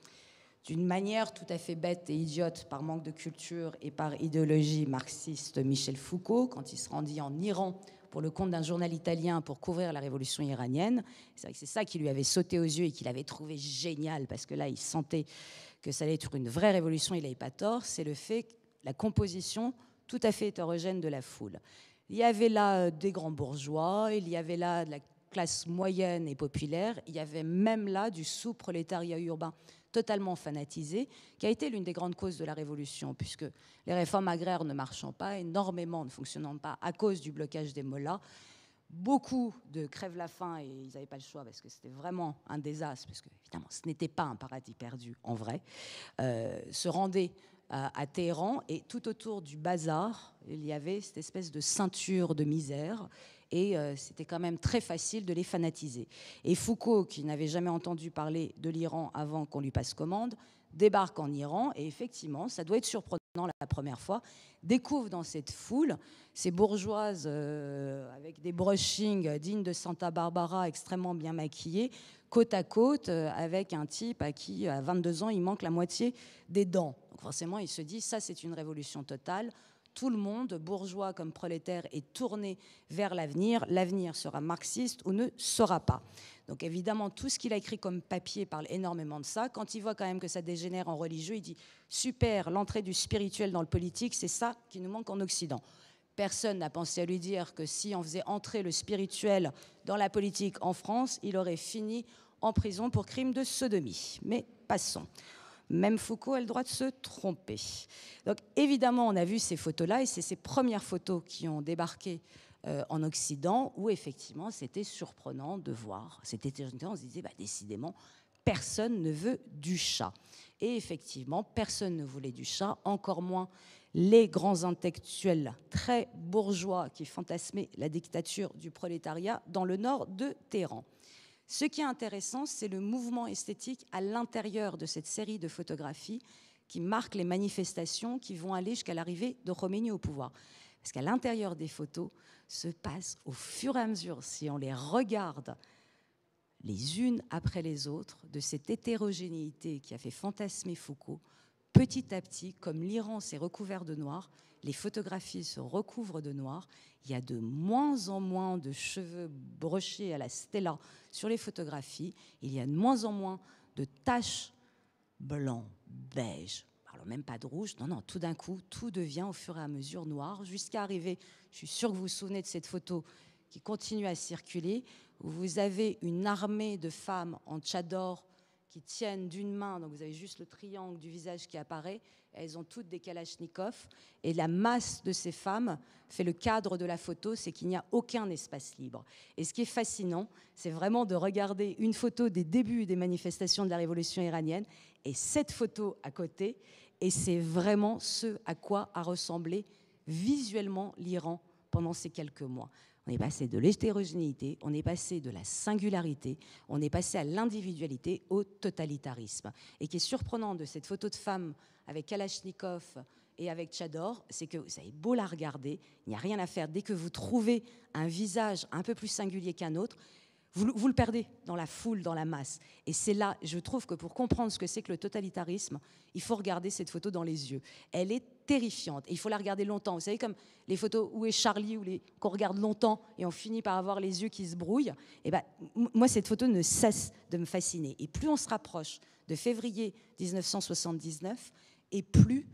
d'une manière tout à fait bête et idiote par manque de culture et par idéologie marxiste, Michel Foucault, quand il se rendit en Iran pour le compte d'un journal italien pour couvrir la révolution iranienne. C'est vrai que c'est ça qui lui avait sauté aux yeux et qu'il avait trouvé génial, parce que là, il sentait que ça allait être une vraie révolution, il n'avait pas tort, c'est le fait que la composition tout à fait hétérogène de la foule. Il y avait là des grands bourgeois, il y avait là de la classe moyenne et populaire, il y avait même là du sous-prolétariat urbain totalement fanatisé, qui a été l'une des grandes causes de la Révolution, puisque les réformes agraires ne marchant pas, énormément ne fonctionnant pas à cause du blocage des mollahs, beaucoup de crèvent la faim, et ils n'avaient pas le choix parce que c'était vraiment un désastre, parce que évidemment ce n'était pas un paradis perdu en vrai, euh, se rendaient à, à Téhéran, et tout autour du bazar, il y avait cette espèce de ceinture de misère, et euh, c'était quand même très facile de les fanatiser. Et Foucault, qui n'avait jamais entendu parler de l'Iran avant qu'on lui passe commande, débarque en Iran, et effectivement, ça doit être surprenant la première fois, découvre dans cette foule ces bourgeoises euh, avec des brushings dignes de Santa Barbara, extrêmement bien maquillées, côte à côte, euh, avec un type à qui, à vingt-deux ans, il manque la moitié des dents. Donc forcément, il se dit, ça c'est une révolution totale. Tout le monde, bourgeois comme prolétaire, est tourné vers l'avenir. L'avenir sera marxiste ou ne sera pas. Donc évidemment, tout ce qu'il a écrit comme papier parle énormément de ça. Quand il voit quand même que ça dégénère en religieux, il dit « Super, l'entrée du spirituel dans le politique, c'est ça qui nous manque en Occident ». Personne n'a pensé à lui dire que si on faisait entrer le spirituel dans la politique en France, il aurait fini en prison pour crime de sodomie. Mais passons. Même Foucault a le droit de se tromper. Donc évidemment, on a vu ces photos-là, et c'est ces premières photos qui ont débarqué euh, en Occident, où effectivement, c'était surprenant de voir. C'était, on se disait, bah, décidément, personne ne veut du chat. Et effectivement, personne ne voulait du chat, encore moins les grands intellectuels très bourgeois qui fantasmaient la dictature du prolétariat dans le nord de Téhéran. Ce qui est intéressant, c'est le mouvement esthétique à l'intérieur de cette série de photographies qui marquent les manifestations qui vont aller jusqu'à l'arrivée de Khomeini au pouvoir. Parce qu'à l'intérieur des photos se passe au fur et à mesure, si on les regarde les unes après les autres, de cette hétérogénéité qui a fait fantasmer Foucault, petit à petit, comme l'Iran s'est recouvert de noir, les photographies se recouvrent de noir. Il y a de moins en moins de cheveux brochés à la Stella sur les photographies. Il y a de moins en moins de taches blanc, beige. Alors même pas de rouge. Non, non, tout d'un coup, tout devient au fur et à mesure noir, jusqu'à arriver, je suis sûre que vous vous souvenez de cette photo qui continue à circuler, où vous avez une armée de femmes en tchador qui tiennent d'une main, donc vous avez juste le triangle du visage qui apparaît, elles ont toutes des kalachnikovs, et la masse de ces femmes fait le cadre de la photo, c'est qu'il n'y a aucun espace libre. Et ce qui est fascinant, c'est vraiment de regarder une photo des débuts des manifestations de la révolution iranienne, et cette photo à côté, et c'est vraiment ce à quoi a ressemblé visuellement l'Iran pendant ces quelques mois. On est passé de l'hétérogénéité, on est passé de la singularité, on est passé à l'individualité, au totalitarisme. Et qui est surprenant de cette photo de femme avec Kalachnikov et avec Tchador, c'est que vous avez beau la regarder, il n'y a rien à faire. Dès que vous trouvez un visage un peu plus singulier qu'un autre, vous, vous le perdez dans la foule, dans la masse. Et c'est là, je trouve que pour comprendre ce que c'est que le totalitarisme, il faut regarder cette photo dans les yeux. Elle est terrifiante et il faut la regarder longtemps. Vous savez, comme les photos Où est Charlie, où les, qu'on regarde longtemps et on finit par avoir les yeux qui se brouillent. Et ben, moi, cette photo ne cesse de me fasciner. Et plus on se rapproche de février dix-neuf cent soixante-dix-neuf, et plus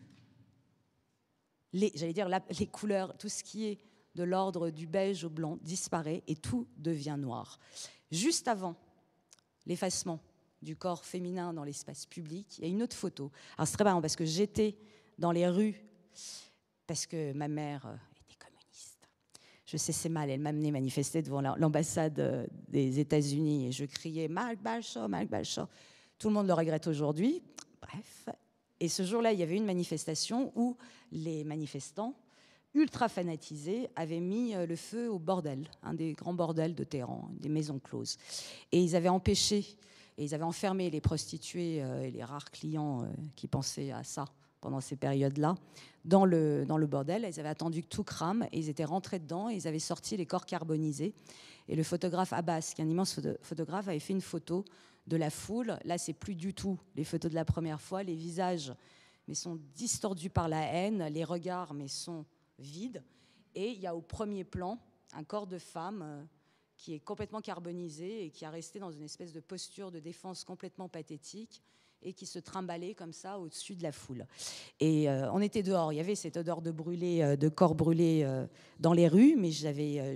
les, j'allais dire, la, les couleurs, tout ce qui est de l'ordre du beige au blanc disparaît et tout devient noir. Juste avant l'effacement du corps féminin dans l'espace public, il y a une autre photo. Alors c'est très marrant parce que j'étais dans les rues parce que ma mère euh, était communiste. Je cessais mal, elle m'amenait manifester devant l'ambassade euh, des États-Unis et je criais « Marc Balcho, Marc Balcho ». Tout le monde le regrette aujourd'hui. Bref. Et ce jour-là, il y avait une manifestation où les manifestants, ultra fanatisés, avaient mis le feu au bordel, un des grands bordels de Téhéran, des maisons closes. Et ils avaient empêché, et ils avaient enfermé les prostituées et les rares clients qui pensaient à ça pendant ces périodes-là, dans le, dans le bordel. Ils avaient attendu que tout crame, et ils étaient rentrés dedans, et ils avaient sorti les corps carbonisés. Et le photographe Abbas, qui est un immense photographe, avait fait une photo de la foule. Là, c'est plus du tout les photos de la première fois. Les visages mais sont distordus par la haine, les regards mais sont vides. Et il y a au premier plan un corps de femme euh, qui est complètement carbonisé et qui a resté dans une espèce de posture de défense complètement pathétique et qui se trimballait comme ça au-dessus de la foule. Et euh, on était dehors. Il y avait cette odeur de brûlé, euh, de corps brûlés euh, dans les rues, mais j'avais... Euh,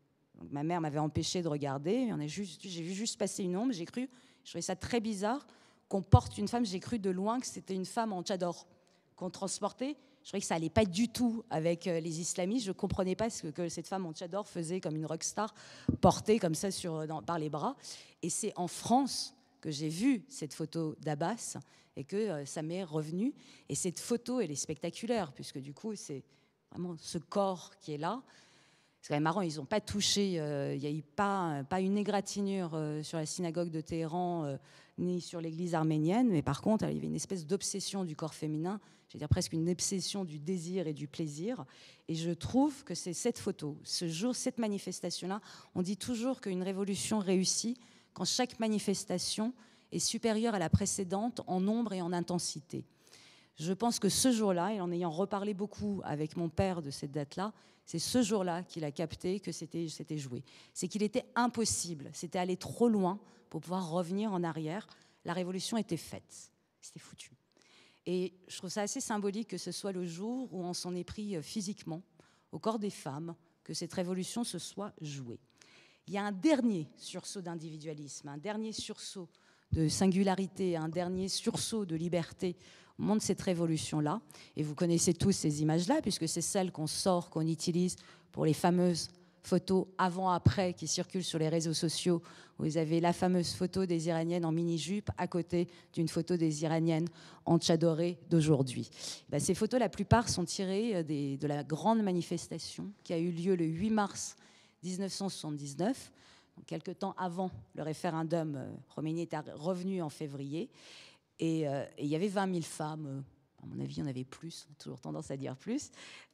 ma mère m'avait empêché de regarder. On a juste, j'ai vu juste passer une ombre. J'ai cru... Je trouvais ça très bizarre qu'on porte une femme. J'ai cru de loin que c'était une femme en tchador qu'on transportait. Je trouvais que ça n'allait pas du tout avec les islamistes. Je ne comprenais pas ce que, que cette femme en tchador faisait comme une rockstar, portée comme ça sur, dans, par les bras. Et c'est en France que j'ai vu cette photo d'Abbas et que euh, ça m'est revenu. Et cette photo, elle est spectaculaire, puisque du coup, c'est vraiment ce corps qui est là. C'est quand même marrant, ils n'ont pas touché, euh, il n'y a eu pas, pas une égratignure euh, sur la synagogue de Téhéran, euh, ni sur l'église arménienne, mais par contre, il y avait une espèce d'obsession du corps féminin, je veux dire presque une obsession du désir et du plaisir. Et je trouve que c'est cette photo, ce jour, cette manifestation-là, on dit toujours qu'une révolution réussit quand chaque manifestation est supérieure à la précédente en nombre et en intensité. Je pense que ce jour-là, et en ayant reparlé beaucoup avec mon père de cette date-là, c'est ce jour-là qu'il a capté que c'était, c'était joué. C'est qu'il était impossible, c'était aller trop loin pour pouvoir revenir en arrière. La révolution était faite, c'était foutu. Et je trouve ça assez symbolique que ce soit le jour où on s'en est pris physiquement au corps des femmes, que cette révolution se soit jouée. Il y a un dernier sursaut d'individualisme, un dernier sursaut de singularité, un dernier sursaut de liberté au moment de cette révolution-là. Et vous connaissez tous ces images-là, puisque c'est celles qu'on sort, qu'on utilise pour les fameuses photos avant-après qui circulent sur les réseaux sociaux. Vous avez la fameuse photo des Iraniennes en mini-jupe à côté d'une photo des Iraniennes en tchadoré d'aujourd'hui. Ben, ces photos, la plupart, sont tirées des, de la grande manifestation qui a eu lieu le huit mars mille neuf cent soixante-dix-neuf, donc quelques temps avant le référendum. euh, Khomeini est revenu en février, et, euh, et il y avait vingt mille femmes, euh, à mon avis, il y en avait plus, on a toujours tendance à dire plus.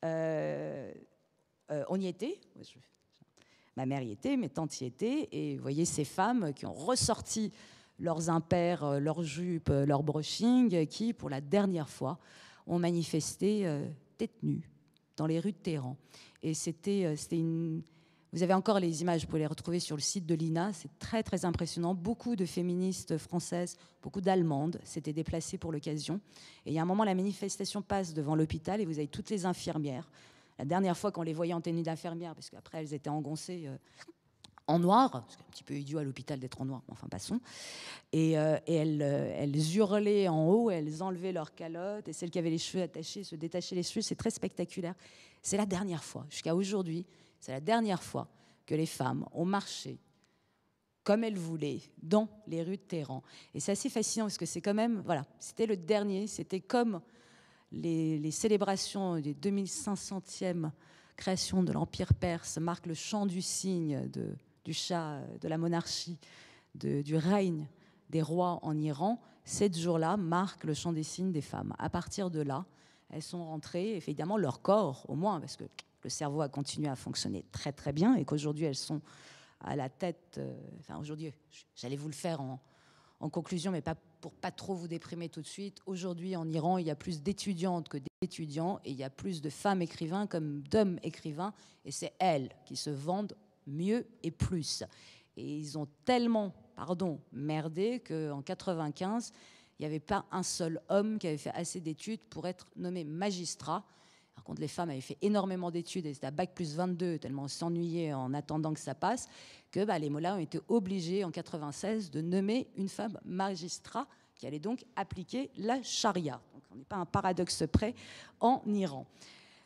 Euh, euh, on y était, je, ma mère y était, mes tantes y étaient, et vous voyez ces femmes qui ont ressorti leurs impairs, leurs jupes, leur brushing, qui, pour la dernière fois, ont manifesté euh, tête nue dans les rues de Téhéran. Et c'était, euh, c'était une... Vous avez encore les images, vous pouvez les retrouver sur le site de l'I N A, c'est très très impressionnant. Beaucoup de féministes françaises, beaucoup d'Allemandes s'étaient déplacées pour l'occasion. Et il y a un moment, la manifestation passe devant l'hôpital et vous avez toutes les infirmières. La dernière fois qu'on les voyait en tenue d'infirmière, parce qu'après elles étaient engoncées euh, en noir, c'est un petit peu idiot à l'hôpital d'être en noir, mais enfin passons. Et, euh, et elles, euh, elles hurlaient en haut, elles enlevaient leurs calottes, et celles qui avaient les cheveux attachés se détachaient les cheveux, c'est très spectaculaire. C'est la dernière fois, jusqu'à aujourd'hui, c'est la dernière fois que les femmes ont marché comme elles voulaient dans les rues de Téhéran. Et c'est assez fascinant parce que c'est quand même, voilà, c'était le dernier, c'était comme les, les célébrations des deux mille cinq centième création de l'Empire perse marquent le chant du cygne de, du Shah, de la monarchie, de, du règne des rois en Iran. Ces jours-là marque le chant des cygnes des femmes. À partir de là, elles sont rentrées, évidemment, leur corps, au moins, parce que le cerveau a continué à fonctionner très très bien et qu'aujourd'hui elles sont à la tête, euh, enfin aujourd'hui, j'allais vous le faire en, en conclusion, mais pas pour pas trop vous déprimer tout de suite. Aujourd'hui en Iran, il y a plus d'étudiantes que d'étudiants et il y a plus de femmes écrivains comme d'hommes écrivains et c'est elles qui se vendent mieux et plus. Et ils ont tellement, pardon, merdé qu'en quatre-vingt-quinze, il n'y avait pas un seul homme qui avait fait assez d'études pour être nommé magistrat. Par contre, les femmes avaient fait énormément d'études et c'était à bac plus vingt-deux, tellement on s'ennuyait en attendant que ça passe, que bah, les mollahs ont été obligés en quatre-vingt-seize de nommer une femme magistrat qui allait donc appliquer la charia. Donc on n'est pas à un paradoxe près en Iran.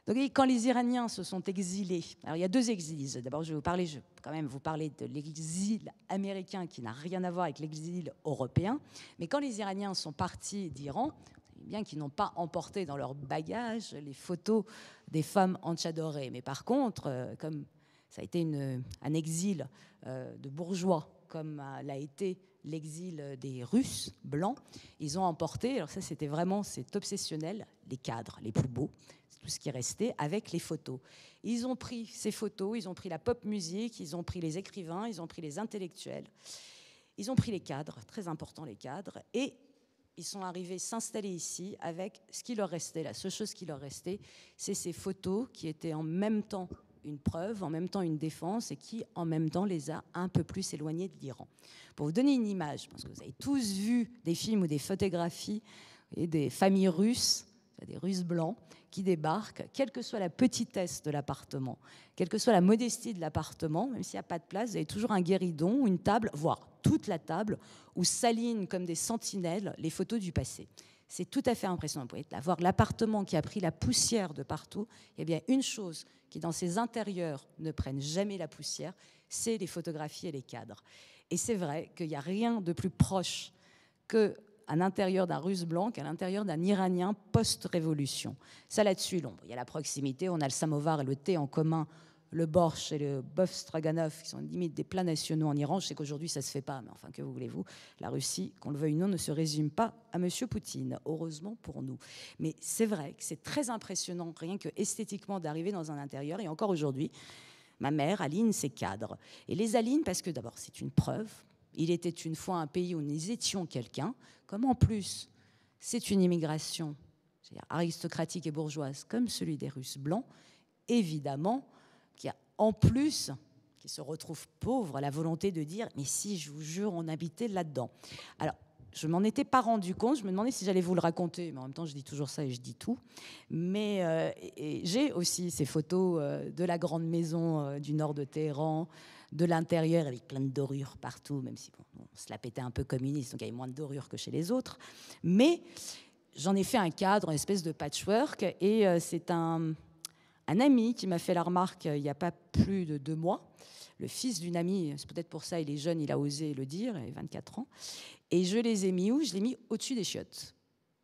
Donc, quand les Iraniens se sont exilés, alors il y a deux exils. D'abord, je vais vous parler, je vais quand même vous parler de l'exil américain qui n'a rien à voir avec l'exil européen. Mais quand les Iraniens sont partis d'Iran, vous savez bien qu'ils n'ont pas emporté dans leur bagage les photos des femmes enchadorées. Mais par contre, euh, comme ça a été une, un exil euh, de bourgeois, comme euh, l'a été l'exil des Russes blancs, ils ont emporté, alors ça c'était vraiment, c'est obsessionnel, les cadres les plus beaux, tout ce qui est resté, avec les photos. Ils ont pris ces photos, ils ont pris la pop musique, ils ont pris les écrivains, ils ont pris les intellectuels, ils ont pris les cadres, très important les cadres, et ils sont arrivés s'installer ici avec ce qui leur restait. La seule chose qui leur restait, c'est ces photos qui étaient en même temps une preuve, en même temps une défense, et qui en même temps les a un peu plus éloignés de l'Iran. Pour vous donner une image, parce que vous avez tous vu des films ou des photographies et des familles russes, des Russes blancs qui débarquent, quelle que soit la petitesse de l'appartement, quelle que soit la modestie de l'appartement, même s'il n'y a pas de place, vous avez toujours un guéridon ou une table, voire toute la table, où s'alignent comme des sentinelles les photos du passé. C'est tout à fait impressionnant. Vous pouvez avoir l'appartement qui a pris la poussière de partout. Il y a bien une chose qui, dans ses intérieurs, ne prennent jamais la poussière, c'est les photographies et les cadres. Et c'est vrai qu'il n'y a rien de plus proche que à l'intérieur d'un Russe blanc qu'à l'intérieur d'un Iranien post-révolution. Ça, là-dessus, bon, il y a la proximité, on a le samovar et le thé en commun, le borsch et le bœuf stroganoff, qui sont limite des plats nationaux en Iran. Je sais qu'aujourd'hui, ça ne se fait pas, mais enfin, que voulez-vous, la Russie, qu'on le veuille ou non, ne se résume pas à M. Poutine, heureusement pour nous. Mais c'est vrai que c'est très impressionnant, rien que esthétiquement, d'arriver dans un intérieur, et encore aujourd'hui, ma mère aligne ses cadres. Et les aligne parce que, d'abord, c'est une preuve. Il était une fois un pays où nous étions quelqu'un, comme en plus c'est une immigration aristocratique et bourgeoise comme celui des Russes blancs, évidemment, qui a en plus, qui se retrouve pauvre, la volonté de dire « mais si, je vous jure, on habitait là-dedans ». Alors, je ne m'en étais pas rendu compte, je me demandais si j'allais vous le raconter, mais en même temps, je dis toujours ça et je dis tout. Mais euh, et, et j'ai aussi ces photos euh, de la grande maison euh, du nord de Téhéran, de l'intérieur avec plein de dorures partout, même si bon, on se la pétait un peu communiste, donc il y avait moins de dorures que chez les autres. Mais j'en ai fait un cadre, une espèce de patchwork, et euh, c'est un, un ami qui m'a fait la remarque euh, il n'y a pas plus de deux mois, le fils d'une amie, c'est peut-être pour ça, il est jeune, il a osé le dire, il a vingt-quatre ans, et je les ai mis où? Je les ai mis au-dessus des chiottes.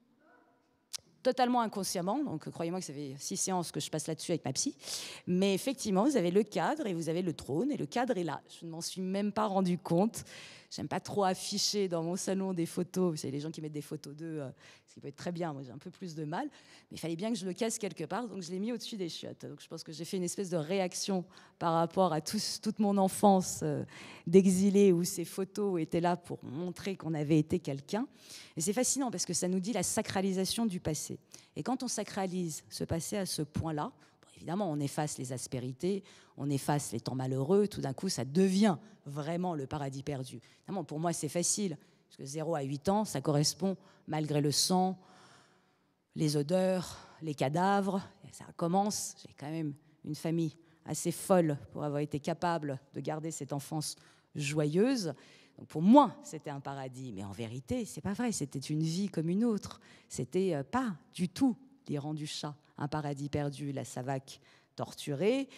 Totalement inconsciemment, donc croyez-moi que ça fait six séances que je passe là-dessus avec ma psy, mais effectivement, vous avez le cadre et vous avez le trône, et le cadre est là. Je ne m'en suis même pas rendu compte. J'aime pas trop afficher dans mon salon des photos. Vous savez, les gens qui mettent des photos d'eux, euh, ce qui peut être très bien, moi j'ai un peu plus de mal, mais il fallait bien que je le casse quelque part, donc je l'ai mis au-dessus des chiottes. Donc je pense que j'ai fait une espèce de réaction par rapport à tous, toute mon enfance euh, d'exilé, où ces photos étaient là pour montrer qu'on avait été quelqu'un. Et c'est fascinant parce que ça nous dit la sacralisation du passé. Et quand on sacralise ce passé à ce point-là, bon, évidemment, on efface les aspérités, on efface les temps malheureux, tout d'un coup, ça devient vraiment le paradis perdu. Évidemment, pour moi, c'est facile, parce que zéro à huit ans, ça correspond, malgré le sang, les odeurs, les cadavres. Et ça commence, j'ai quand même une famille assez folle pour avoir été capable de garder cette enfance joyeuse. Donc pour moi, c'était un paradis, mais en vérité, c'est pas vrai. C'était une vie comme une autre. C'était pas du tout l'Iran du chat, un paradis perdu, la Savaque torturée.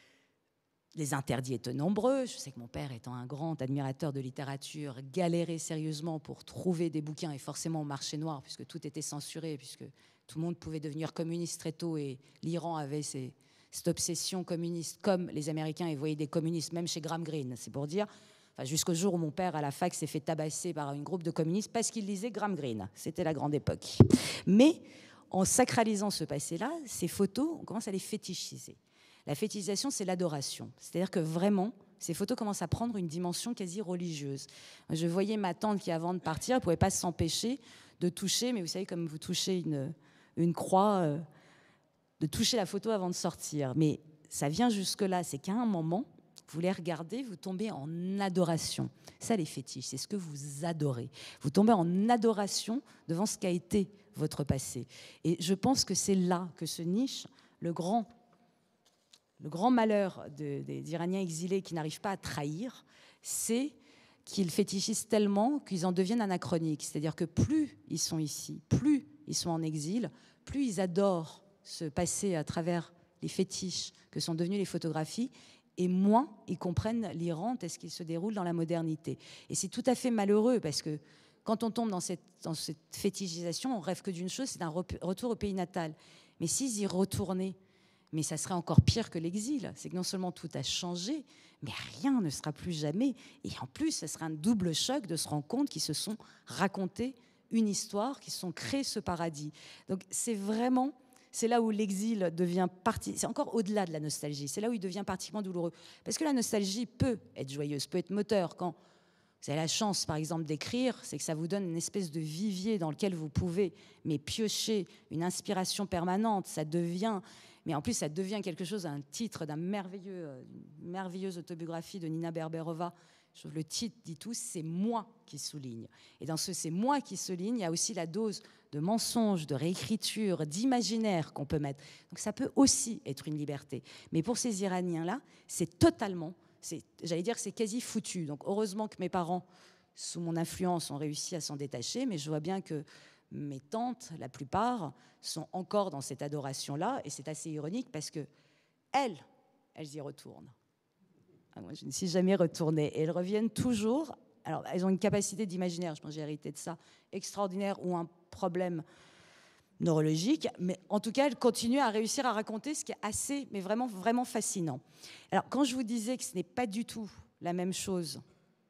Les interdits étaient nombreux. Je sais que mon père, étant un grand admirateur de littérature, galérait sérieusement pour trouver des bouquins, et forcément au marché noir, puisque tout était censuré, puisque tout le monde pouvait devenir communiste très tôt, et l'Iran avait ses, cette obsession communiste, comme les Américains, ils voyaient des communistes, même chez Graham Greene, c'est pour dire. Enfin, jusqu'au jour où mon père, à la fac, s'est fait tabasser par un groupe de communistes parce qu'il lisait Graham Greene. C'était la grande époque. Mais en sacralisant ce passé-là, ces photos, on commence à les fétichiser. La fétichisation, c'est l'adoration. C'est-à-dire que vraiment, ces photos commencent à prendre une dimension quasi religieuse. Je voyais ma tante qui, avant de partir, ne pouvait pas s'empêcher de toucher, mais vous savez, comme vous touchez une, une croix, euh, de toucher la photo avant de sortir. Mais ça vient jusque-là, c'est qu'à un moment, vous les regardez, vous tombez en adoration. Ça, les fétiches, c'est ce que vous adorez. Vous tombez en adoration devant ce qu'a été votre passé. Et je pense que c'est là que se niche le grand, le grand malheur de, des Iraniens exilés qui n'arrivent pas à trahir, c'est qu'ils fétichisent tellement qu'ils en deviennent anachroniques. C'est-à-dire que plus ils sont ici, plus ils sont en exil, plus ils adorent se passer à travers les fétiches que sont devenues les photographies, et moins ils comprennent l'Iran tel qu'il se déroule dans la modernité. Et c'est tout à fait malheureux, parce que quand on tombe dans cette, dans cette fétichisation, on rêve que d'une chose, c'est un retour au pays natal. Mais s'ils y retournaient, mais ça serait encore pire que l'exil. C'est que non seulement tout a changé, mais rien ne sera plus jamais. Et en plus, ça serait un double choc de se rendre compte qu'ils se sont racontés une histoire, qu'ils se sont créés ce paradis. Donc c'est vraiment... C'est là où l'exil devient parti, c'est encore au-delà de la nostalgie, c'est là où il devient particulièrement douloureux. Parce que la nostalgie peut être joyeuse, peut être moteur. Quand vous avez la chance, par exemple, d'écrire, c'est que ça vous donne une espèce de vivier dans lequel vous pouvez mais piocher une inspiration permanente. Ça devient, mais en plus, ça devient quelque chose, un titre d'un merveilleux, une merveilleuse autobiographie de Nina Berberova. Le titre dit tout, c'est moi qui souligne. Et dans ce c'est moi qui souligne, il y a aussi la dose de mensonges, de réécriture, d'imaginaire qu'on peut mettre. Donc ça peut aussi être une liberté. Mais pour ces Iraniens-là, c'est totalement, c'est, j'allais dire que c'est quasi foutu. Donc heureusement que mes parents, sous mon influence, ont réussi à s'en détacher, mais je vois bien que mes tantes, la plupart, sont encore dans cette adoration-là, et c'est assez ironique parce que elles, elles y retournent. Moi, je ne suis jamais retournée. Et elles reviennent toujours. Alors, elles ont une capacité d'imaginaire, je pense que j'ai hérité de ça, extraordinaire, ou un problème neurologique. Mais en tout cas, elles continuent à réussir à raconter ce qui est assez, mais vraiment, vraiment fascinant. Alors, quand je vous disais que ce n'est pas du tout la même chose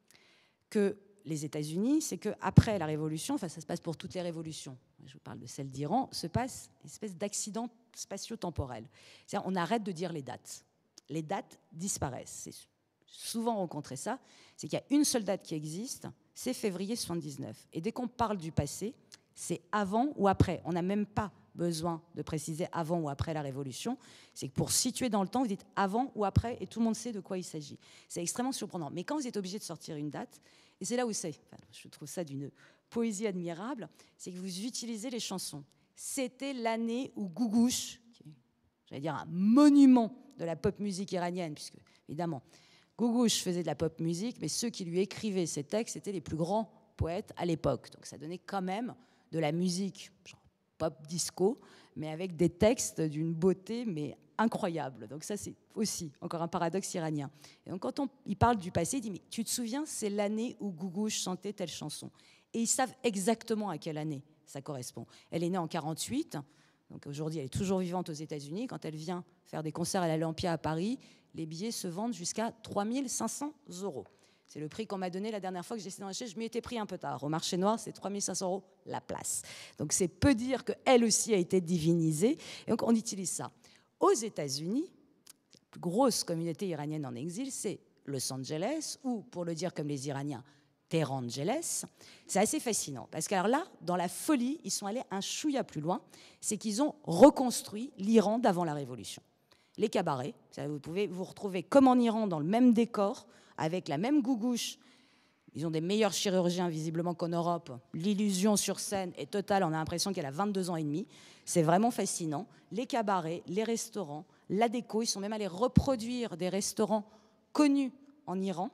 que les États-Unis, c'est qu'après la Révolution, enfin, ça se passe pour toutes les révolutions, je vous parle de celle d'Iran, se passe une espèce d'accident spatio-temporel. C'est-à-dire, on arrête de dire les dates. Les dates disparaissent. C'est souvent rencontré ça, c'est qu'il y a une seule date qui existe, c'est février soixante-dix-neuf. Et dès qu'on parle du passé, c'est avant ou après. On n'a même pas besoin de préciser avant ou après la Révolution. C'est que pour situer dans le temps, vous dites avant ou après, et tout le monde sait de quoi il s'agit. C'est extrêmement surprenant. Mais quand vous êtes obligé de sortir une date, et c'est là où c'est, enfin, je trouve ça d'une poésie admirable, c'est que vous utilisez les chansons. C'était l'année où Gougouche, qui est, j'allais dire, un monument de la pop musique iranienne, puisque, évidemment, Gougouche faisait de la pop musique, mais ceux qui lui écrivaient ces textes étaient les plus grands poètes à l'époque. Donc ça donnait quand même de la musique, genre pop disco, mais avec des textes d'une beauté mais incroyable. Donc ça, c'est aussi encore un paradoxe iranien. Et donc quand on, il parle du passé, il dit, mais tu te souviens, c'est l'année où Gougouche chantait telle chanson. Et ils savent exactement à quelle année ça correspond. Elle est née en quarante-huit, donc aujourd'hui elle est toujours vivante aux États-Unis. Quand elle vient faire des concerts à l'Olympia à Paris, les billets se vendent jusqu'à trois mille cinq cents euros. C'est le prix qu'on m'a donné la dernière fois que j'ai essayé d'en acheter. Je m'y étais pris un peu tard. Au marché noir, c'est trois mille cinq cents euros la place. Donc c'est peu dire qu'elle aussi a été divinisée. Et donc on utilise ça. Aux États-Unis, la plus grosse communauté iranienne en exil, c'est Los Angeles, ou pour le dire comme les Iraniens, Tehran-Angeles. C'est assez fascinant. Parce que alors là, dans la folie, ils sont allés un chouïa plus loin. C'est qu'ils ont reconstruit l'Iran d'avant la Révolution. Les cabarets, vous pouvez vous retrouver comme en Iran dans le même décor, avec la même gougouche. Ils ont des meilleurs chirurgiens visiblement qu'en Europe. L'illusion sur scène est totale, on a l'impression qu'elle a vingt-deux ans et demi. C'est vraiment fascinant. Les cabarets, les restaurants, la déco, ils sont même allés reproduire des restaurants connus en Iran,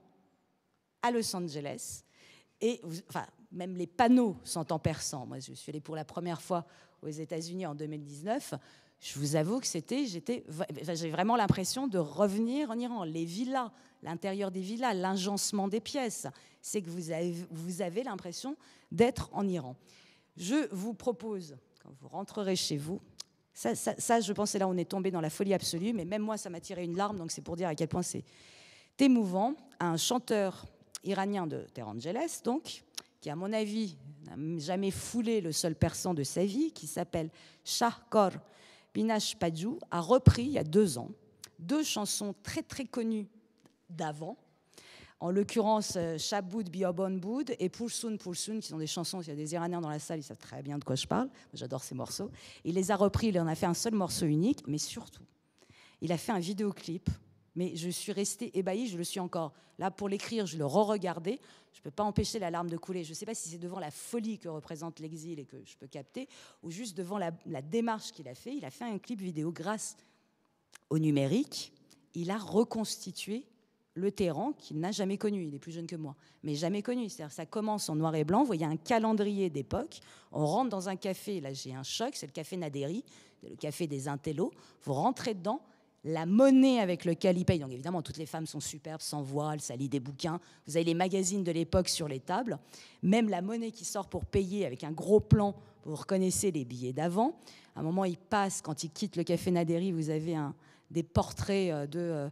à Los Angeles. Et enfin, même les panneaux sont en persan. Moi, je suis allée pour la première fois aux États-Unis en deux mille dix-neuf. Je vous avoue que c'était, j'étais, j'ai vraiment l'impression de revenir en Iran. Les villas, l'intérieur des villas, l'agencement des pièces, c'est que vous avez, vous avez l'impression d'être en Iran. Je vous propose, quand vous rentrerez chez vous, ça, ça, ça je pense, c'est là où on est tombé dans la folie absolue, mais même moi, ça m'a tiré une larme, donc c'est pour dire à quel point c'est émouvant. Un chanteur iranien de Tehran-Angeles, donc, qui, à mon avis, n'a jamais foulé le seul persan de sa vie, qui s'appelle Shahkor Pinashpajou, a repris, il y a deux ans, deux chansons très, très connues d'avant, en l'occurrence Shaboud Biobon Boud et Pulsun Pulsun, qui sont des chansons, il y a des Iraniens dans la salle, ils savent très bien de quoi je parle, j'adore ces morceaux. Il les a repris, il en a fait un seul morceau unique, mais surtout, il a fait un vidéoclip. Mais je suis restée ébahie, je le suis encore. Là, pour l'écrire, je le re-regardais. Je ne peux pas empêcher la larme de couler. Je ne sais pas si c'est devant la folie que représente l'exil et que je peux capter, ou juste devant la, la démarche qu'il a fait. Il a fait un clip vidéo grâce au numérique. Il a reconstitué le Téhéran qu'il n'a jamais connu. Il est plus jeune que moi, mais jamais connu. C'est-à-dire ça commence en noir et blanc. Vous voyez un calendrier d'époque. On rentre dans un café. Là, j'ai un choc. C'est le café Naderi, le café des intellos. Vous rentrez dedans. La monnaie avec laquelle ils payent. Donc évidemment, toutes les femmes sont superbes, sans voile, ça lit des bouquins. Vous avez les magazines de l'époque sur les tables. Même la monnaie qui sort pour payer avec un gros plan. Vous reconnaissez les billets d'avant. À un moment, ils passent. Quand ils quittent le café Naderi, vous avez un, des portraits de...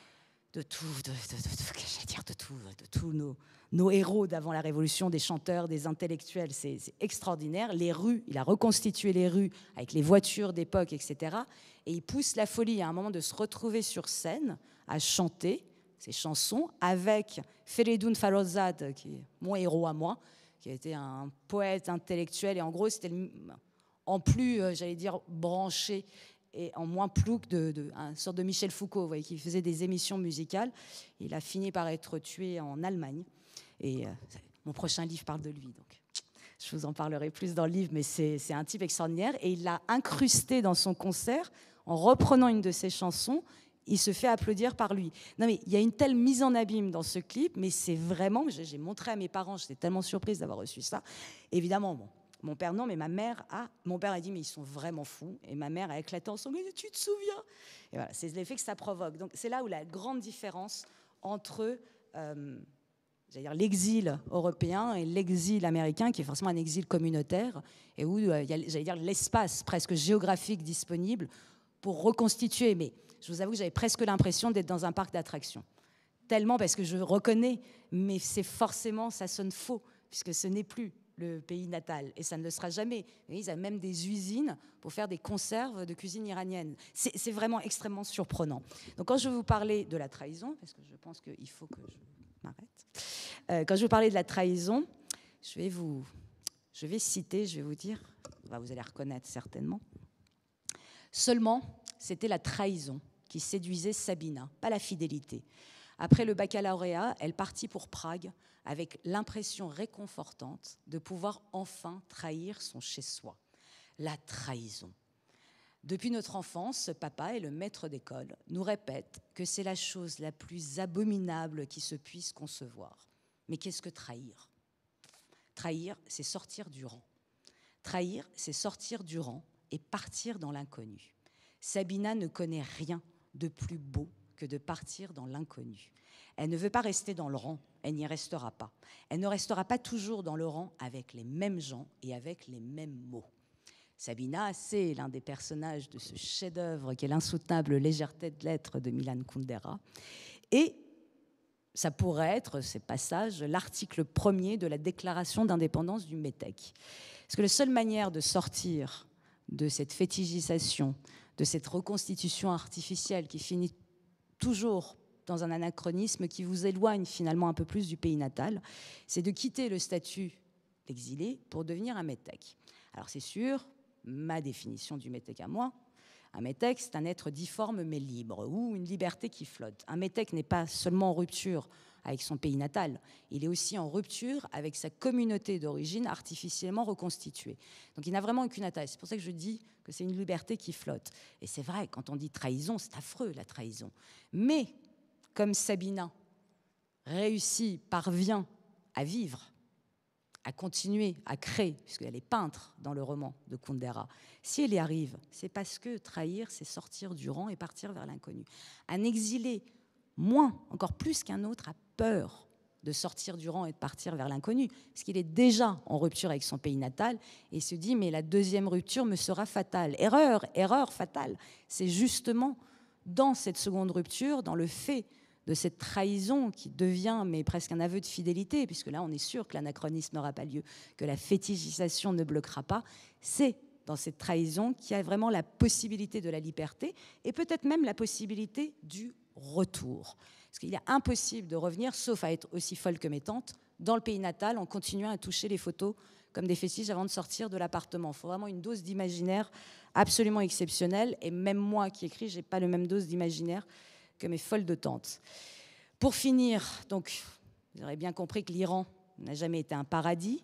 de tout, de, de, de, de, j'allais dire de tout, de tous nos, nos héros d'avant la Révolution, des chanteurs, des intellectuels, c'est, c'est extraordinaire. Les rues, il a reconstitué les rues avec les voitures d'époque, et cetera. Et il pousse la folie à un moment de se retrouver sur scène, à chanter ces chansons avec Feridun Farrokhzad, qui est mon héros à moi, qui a été un poète intellectuel. Et en gros, c'était le, en plus, euh, j'allais dire, branché et en moins plouc de, de un sorte de Michel Foucault, vous voyez, qui faisait des émissions musicales. Il a fini par être tué en Allemagne. Et euh, mon prochain livre parle de lui, donc je vous en parlerai plus dans le livre, mais c'est, c'est un type extraordinaire. Et il l'a incrusté dans son concert en reprenant une de ses chansons. Il se fait applaudir par lui. Non, mais il y a une telle mise en abîme dans ce clip, mais c'est vraiment... J'ai, j'ai montré à mes parents, j'étais tellement surprise d'avoir reçu ça. Évidemment, bon... Mon père, non, mais ma mère a... Mon père a dit, mais ils sont vraiment fous. Et ma mère a éclaté en sanglots, tu te souviens? Et voilà, c'est l'effet que ça provoque. Donc, c'est là où la grande différence entre euh, j'allais dire, l'exil européen et l'exil américain, qui est forcément un exil communautaire, et où euh, il y a, j'allais dire, l'espace presque géographique disponible pour reconstituer. Mais je vous avoue que j'avais presque l'impression d'être dans un parc d'attractions. Tellement, parce que je reconnais, mais c'est forcément, ça sonne faux, puisque ce n'est plus le pays natal, et ça ne le sera jamais. Et ils ont même des usines pour faire des conserves de cuisine iranienne. C'est, c'est vraiment extrêmement surprenant. Donc quand je vais vous parler de la trahison, parce que je pense qu'il faut que je m'arrête, euh, quand je vais vous parler de la trahison, je vais vous, je vais citer, je vais vous dire, bah, vous allez reconnaître certainement, seulement c'était la trahison qui séduisait Sabina, pas la fidélité. Après le baccalauréat, elle partit pour Prague avec l'impression réconfortante de pouvoir enfin trahir son chez-soi. La trahison. Depuis notre enfance, papa et le maître d'école nous répètent que c'est la chose la plus abominable qui se puisse concevoir. Mais qu'est-ce que trahir? Trahir, c'est sortir du rang. Trahir, c'est sortir du rang et partir dans l'inconnu. Sabina ne connaît rien de plus beau que de partir dans l'inconnu. Elle ne veut pas rester dans le rang, elle n'y restera pas. Elle ne restera pas toujours dans le rang avec les mêmes gens et avec les mêmes mots. Sabina, c'est l'un des personnages de ce chef-d'œuvre qui est l'insoutenable légèreté de l'être de Milan Kundera. Et ça pourrait être, ces passages, l'article premier de la déclaration d'indépendance du Métèque. Parce que la seule manière de sortir de cette fétichisation, de cette reconstitution artificielle qui finit toujours dans un anachronisme qui vous éloigne finalement un peu plus du pays natal, c'est de quitter le statut d'exilé pour devenir un métèque. Alors c'est sûr, ma définition du métèque à moi, un métèque c'est un être difforme mais libre, ou une liberté qui flotte. Un métèque n'est pas seulement en rupture avec son pays natal, il est aussi en rupture avec sa communauté d'origine artificiellement reconstituée. Donc il n'a vraiment aucune attache. C'est pour ça que je dis que c'est une liberté qui flotte. Et c'est vrai, quand on dit trahison, c'est affreux la trahison. Mais comme Sabina réussit, parvient à vivre, à continuer, à créer, puisqu'elle est peintre dans le roman de Kundera, si elle y arrive, c'est parce que trahir, c'est sortir du rang et partir vers l'inconnu. Un exilé, moins, encore plus qu'un autre, a peur de sortir du rang et de partir vers l'inconnu, parce qu'il est déjà en rupture avec son pays natal et se dit « mais la deuxième rupture me sera fatale ». Erreur, erreur fatale. C'est justement dans cette seconde rupture, dans le fait de cette trahison qui devient mais presque un aveu de fidélité, puisque là on est sûr que l'anachronisme n'aura pas lieu, que la fétichisation ne bloquera pas, c'est dans cette trahison qu'il y a vraiment la possibilité de la liberté et peut-être même la possibilité du retour. Parce qu'il est impossible de revenir, sauf à être aussi folle que mes tantes, dans le pays natal en continuant à toucher les photos comme des fétiches avant de sortir de l'appartement. Il faut vraiment une dose d'imaginaire absolument exceptionnelle, et même moi qui écris, je n'ai pas la même dose d'imaginaire que mes folles de tantes. Pour finir, donc, vous aurez bien compris que l'Iran n'a jamais été un paradis,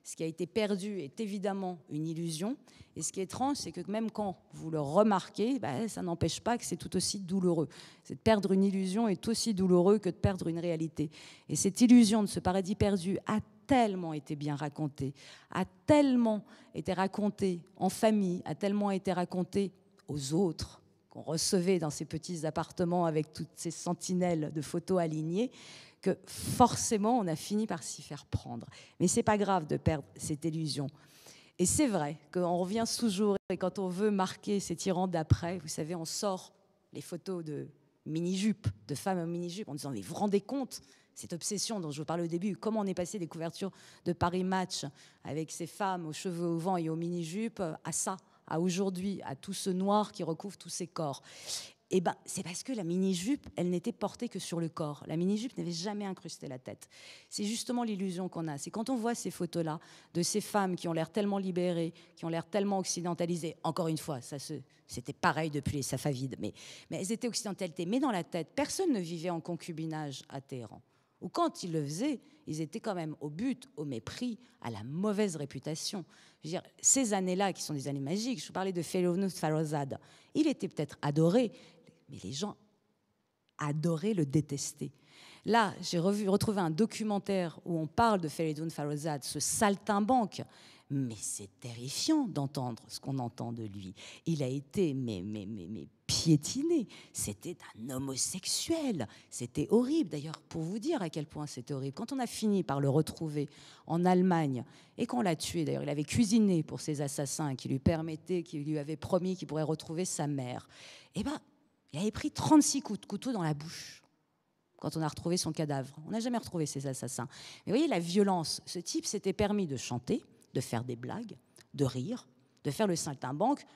ce qui a été perdu est évidemment une illusion. Et ce qui est étrange, c'est que même quand vous le remarquez, ben, ça n'empêche pas que c'est tout aussi douloureux. C'est de perdre une illusion est aussi douloureux que de perdre une réalité. Et cette illusion de ce paradis perdu a tellement été bien racontée, a tellement été racontée en famille, a tellement été racontée aux autres, qu'on recevait dans ces petits appartements avec toutes ces sentinelles de photos alignées, que forcément on a fini par s'y faire prendre. Mais c'est pas grave de perdre cette illusion. Et c'est vrai qu'on revient toujours, et quand on veut marquer ces tyrans d'après, vous savez, on sort les photos de mini-jupes, de femmes en mini-jupes, en disant, mais vous vous rendez compte, cette obsession dont je vous parlais au début, comment on est passé des couvertures de Paris Match avec ces femmes aux cheveux au vent et aux mini-jupes à ça, à aujourd'hui, à tout ce noir qui recouvre tous ces corps. Eh ben, c'est parce que la mini-jupe, elle n'était portée que sur le corps. La mini-jupe n'avait jamais incrusté la tête. C'est justement l'illusion qu'on a. C'est quand on voit ces photos-là de ces femmes qui ont l'air tellement libérées, qui ont l'air tellement occidentalisées. Encore une fois, ça se, c'était pareil depuis les Safavides, mais, mais elles étaient occidentalisées. Mais dans la tête, personne ne vivait en concubinage à Téhéran. Ou quand ils le faisaient, ils étaient quand même au but, au mépris, à la mauvaise réputation. Je veux dire, ces années-là, qui sont des années magiques, je vous parlais de Ferounous Farrokhzad, il était peut-être adoré, mais les gens adoraient le détester. Là, j'ai revu, retrouvé un documentaire où on parle de Ferounous Farrokhzad, ce saltimbanque, mais c'est terrifiant d'entendre ce qu'on entend de lui. Il a été mais, mais, mais, mais piétiné. C'était un homosexuel. C'était horrible. D'ailleurs, pour vous dire à quel point c'était horrible, quand on a fini par le retrouver en Allemagne et qu'on l'a tué, d'ailleurs, il avait cuisiné pour ces assassins qui lui permettaient, qui lui avaient promis qu'il pourrait retrouver sa mère. Eh bien, il avait pris trente-six coups de couteau dans la bouche quand on a retrouvé son cadavre. On n'a jamais retrouvé ces assassins. Mais vous voyez, la violence, ce type s'était permis de chanter, de faire des blagues, de rire, de faire le saltimbanque,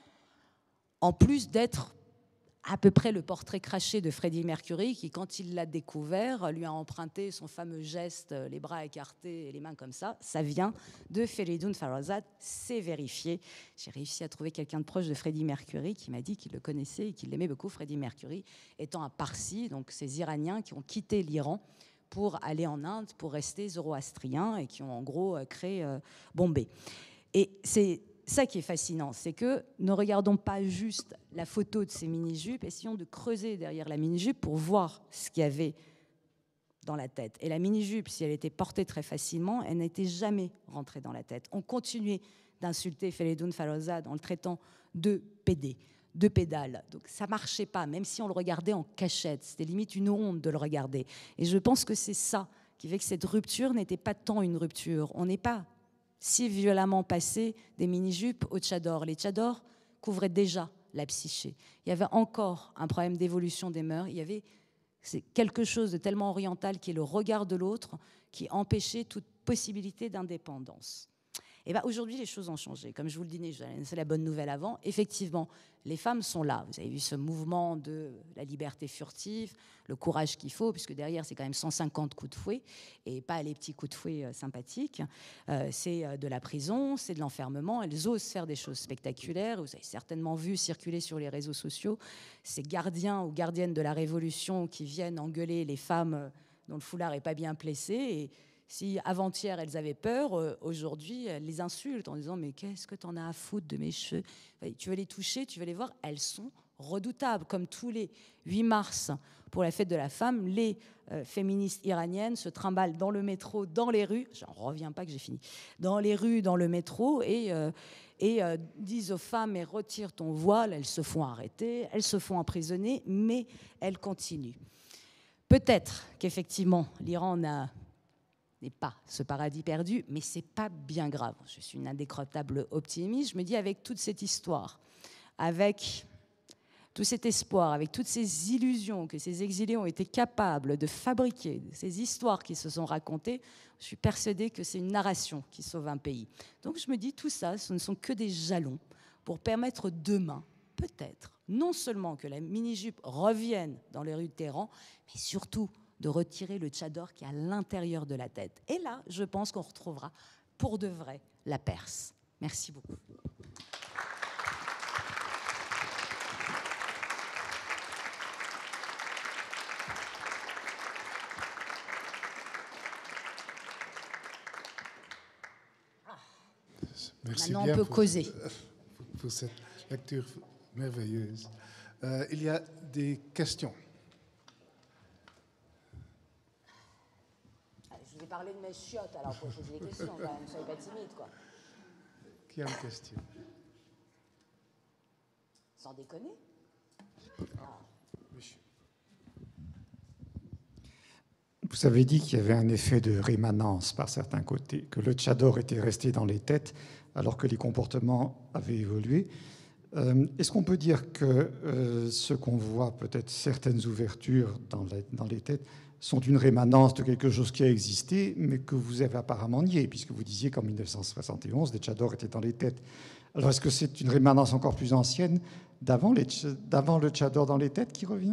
en plus d'être à peu près le portrait craché de Freddie Mercury, qui, quand il l'a découvert, lui a emprunté son fameux geste, les bras écartés et les mains comme ça. Ça vient de Ferounous Farrokhzad, c'est vérifié. J'ai réussi à trouver quelqu'un de proche de Freddie Mercury qui m'a dit qu'il le connaissait et qu'il l'aimait beaucoup, Freddie Mercury, étant un Parsi, donc ces Iraniens qui ont quitté l'Iran pour aller en Inde, pour rester zoroastriens et qui ont en gros créé euh, Bombay. Et c'est ça qui est fascinant, c'est que ne regardons pas juste la photo de ces mini-jupes, essayons de creuser derrière la mini-jupe pour voir ce qu'il y avait dans la tête. Et la mini-jupe, si elle était portée très facilement, elle n'était jamais rentrée dans la tête. On continuait d'insulter Ferounous Farrokhzad en le traitant de pédé, de pédale. Donc ça marchait pas, même si on le regardait en cachette. C'était limite une honte de le regarder. Et je pense que c'est ça qui fait que cette rupture n'était pas tant une rupture. On n'est pas si violemment passé des mini-jupes aux tchadors. Les tchadors couvraient déjà la psyché. Il y avait encore un problème d'évolution des mœurs. Il y avait c'est quelque chose de tellement oriental qui est le regard de l'autre qui empêchait toute possibilité d'indépendance. Et ben aujourd'hui, les choses ont changé. Comme je vous le disais, c'est la bonne nouvelle avant. Effectivement, les femmes sont là. Vous avez vu ce mouvement de la liberté furtive, le courage qu'il faut, puisque derrière, c'est quand même cent cinquante coups de fouet, et pas les petits coups de fouet euh, sympathiques. Euh, c'est de la prison, c'est de l'enfermement. Elles osent faire des choses spectaculaires. Vous avez certainement vu circuler sur les réseaux sociaux ces gardiens ou gardiennes de la Révolution qui viennent engueuler les femmes dont le foulard n'est pas bien placé. Et si avant-hier, elles avaient peur, euh, aujourd'hui, elles les insultent en disant « Mais qu'est-ce que t'en as à foutre de mes cheveux ?» Tu veux les toucher, tu veux les voir, elles sont redoutables. Comme tous les huit mars, pour la fête de la femme, les euh, féministes iraniennes se trimballent dans le métro, dans les rues, j'en reviens pas que j'ai fini, dans les rues, dans le métro, et, euh, et euh, disent aux femmes « Mais retire ton voile », elles se font arrêter, elles se font emprisonner, mais elles continuent. Peut-être qu'effectivement, l'Iran n'a n'est pas ce paradis perdu, mais c'est pas bien grave. Je suis une indécrottable optimiste. Je me dis, avec toute cette histoire, avec tout cet espoir, avec toutes ces illusions que ces exilés ont été capables de fabriquer, ces histoires qui se sont racontées, je suis persuadée que c'est une narration qui sauve un pays. Donc je me dis, tout ça, ce ne sont que des jalons pour permettre demain, peut-être, non seulement que la mini-jupe revienne dans les rues de Téhéran, mais surtout de retirer le tchador qui est à l'intérieur de la tête. Et là, je pense qu'on retrouvera pour de vrai la Perse. Merci beaucoup. Ah. Merci Maintenant, bien on peut pour, causer. Pour, pour cette lecture merveilleuse. Euh, il y a des questions. Je vous ai parlé de mes chiottes, alors vous pouvez poser des questions quand même, soyez pas timide, quoi. Qui a une question? Sans déconner. Ah, monsieur. Vous avez dit qu'il y avait un effet de rémanence par certains côtés, que le tchador était resté dans les têtes alors que les comportements avaient évolué. Euh, est-ce qu'on peut dire que euh, ce qu'on voit, peut-être certaines ouvertures dans, la, dans les têtes, sont une rémanence de quelque chose qui a existé, mais que vous avez apparemment nié, puisque vous disiez qu'en mille neuf cent soixante et onze, les tchadors étaient dans les têtes. Alors est-ce que c'est une rémanence encore plus ancienne d'avant, les, d'avant le tchador dans les têtes qui revient?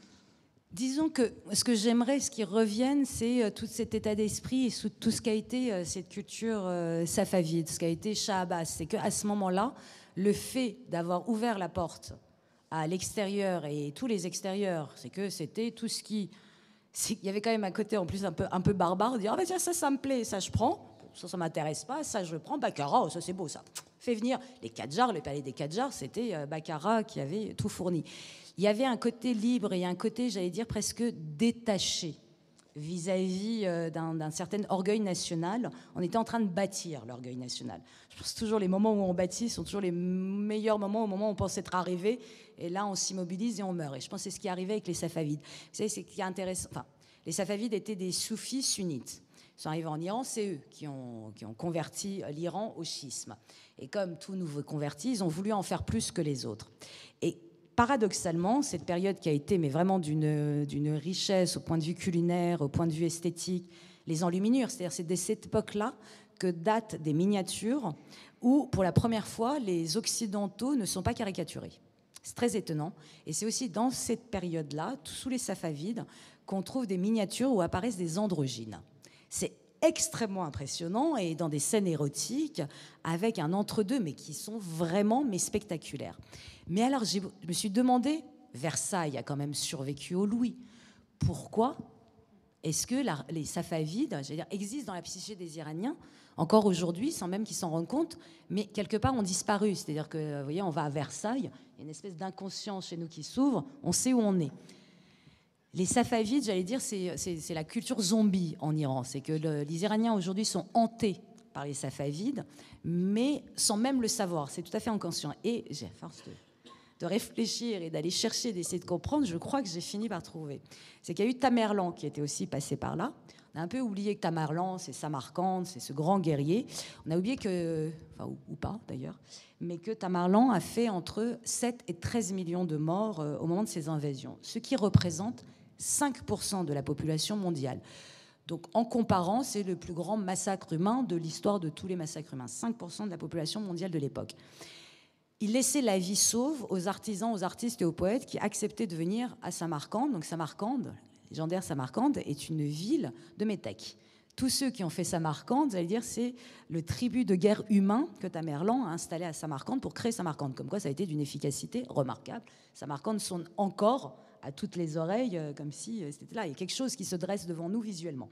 Disons que ce que j'aimerais, ce qui revienne, c'est euh, tout cet état d'esprit et sous, tout ce qu'a été euh, cette culture euh, safavide, ce qu'a été Shah Abbas. C'est qu'à ce moment-là, le fait d'avoir ouvert la porte à l'extérieur et tous les extérieurs, c'est que c'était tout ce qui... Il y avait quand même un côté en plus un peu, un peu barbare, dire ah ben tiens, ça, ça me plaît, ça je prends, ça, ça m'intéresse pas, ça je prends, Baccarat, oh, ça c'est beau ça. Fait venir les Kadjars, le palais des Kadjars, c'était euh, Baccarat qui avait tout fourni. Il y avait un côté libre et un côté, j'allais dire, presque détaché vis-à-vis euh, d'un, d'un certain orgueil national. On était en train de bâtir l'orgueil national. Je pense toujours les moments où on bâtit sont toujours les meilleurs moments, au moment où on pense être arrivé. Et là, on s'immobilise et on meurt. Et je pense que c'est ce qui est arrivé avec les Safavides. Vous savez, c'est ce qui est intéressant. Enfin, les Safavides étaient des soufis sunnites. Ils sont arrivés en Iran, c'est eux qui ont, qui ont converti l'Iran au schisme. Et comme tout nouveau converti, ils ont voulu en faire plus que les autres. Et paradoxalement, cette période qui a été mais vraiment d'une, d'une richesse au point de vue culinaire, au point de vue esthétique, les enluminures, c'est-à-dire c'est de cette époque-là que datent des miniatures où, pour la première fois, les Occidentaux ne sont pas caricaturés. C'est très étonnant. Et c'est aussi dans cette période-là, sous les Safavides, qu'on trouve des miniatures où apparaissent des androgynes. C'est extrêmement impressionnant et dans des scènes érotiques avec un entre-deux, mais qui sont vraiment mais spectaculaires. Mais alors, j'ai, je me suis demandé, Versailles a quand même survécu au Louis. Pourquoi est-ce que la, les Safavides, j'allais dire, existent dans la psyché des Iraniens encore aujourd'hui, sans même qu'ils s'en rendent compte, mais quelque part ont disparu. C'est-à-dire que, vous voyez, on va à Versailles, il y a une espèce d'inconscience chez nous qui s'ouvre, on sait où on est. Les Safavides, j'allais dire, c'est, c'est, c'est la culture zombie en Iran. C'est que le, les Iraniens aujourd'hui sont hantés par les Safavides, mais sans même le savoir. C'est tout à fait inconscient. Et j'ai à force de, de réfléchir et d'aller chercher, d'essayer de comprendre, je crois que j'ai fini par trouver. C'est qu'il y a eu Tamerlan qui était aussi passé par là. On a un peu oublié que Tamerlan, c'est Samarcande, c'est ce grand guerrier. On a oublié que, enfin, ou, ou pas d'ailleurs, mais que Tamerlan a fait entre sept et treize millions de morts euh, au moment de ses invasions, ce qui représente cinq pour cent de la population mondiale. Donc, en comparant, c'est le plus grand massacre humain de l'histoire de tous les massacres humains. cinq pour cent de la population mondiale de l'époque. Il laissait la vie sauve aux artisans, aux artistes et aux poètes qui acceptaient de venir à Samarcande. Donc, Samarcande, légendaire Samarcande, est une ville de métèques. Tous ceux qui ont fait Samarcande, vous allez dire, c'est le tribut de guerre humain que Tamerlan a installé à Samarcande pour créer Samarcande. Comme quoi, ça a été d'une efficacité remarquable. Samarcande sonne encore à toutes les oreilles, comme si c'était là. Il y a quelque chose qui se dresse devant nous visuellement.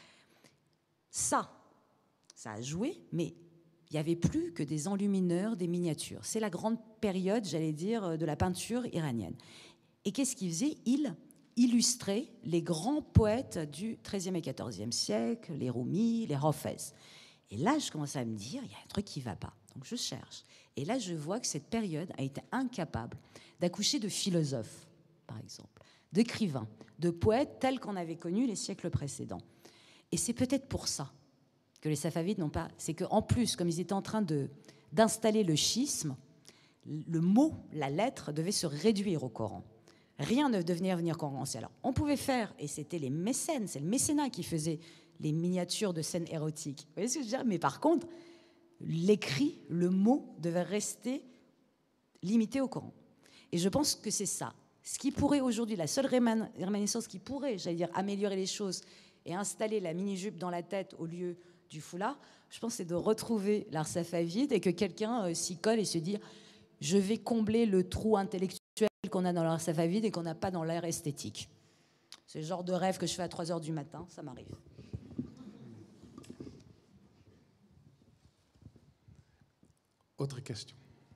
Ça, ça a joué, mais il n'y avait plus que des enlumineurs, des miniatures. C'est la grande période, j'allais dire, de la peinture iranienne. Et qu'est-ce qu'ils faisaient ? Ils illustraient les grands poètes du treizième et quatorzième siècle, les Rumi, les Hafez. Et là, je commence à me dire, il y a un truc qui ne va pas. Donc je cherche. Et là, je vois que cette période a été incapable d'accoucher de philosophes, par exemple, d'écrivains, de poètes tels qu'on avait connus les siècles précédents. Et c'est peut-être pour ça que les Safavides n'ont pas... C'est qu'en plus, comme ils étaient en train de, d'installer le schisme, le mot, la lettre, devait se réduire au Coran. Rien ne devenait venir concurrencer. Alors, on pouvait faire, et c'était les mécènes, c'est le mécénat qui faisait les miniatures de scènes érotiques. Vous voyez ce que je veux dire ? Mais par contre, l'écrit, le mot, devait rester limité au Coran. Et je pense que c'est ça. Ce qui pourrait aujourd'hui, la seule rémanescence qui pourrait, j'allais dire, améliorer les choses et installer la mini-jupe dans la tête au lieu du foulard, je pense que c'est de retrouver l'art safavide et que quelqu'un euh, s'y colle et se dire « je vais combler le trou intellectuel qu'on a dans l'art safavide et qu'on n'a pas dans l'art esthétique ». C'est le genre de rêve que je fais à trois heures du matin, ça m'arrive. Autre question?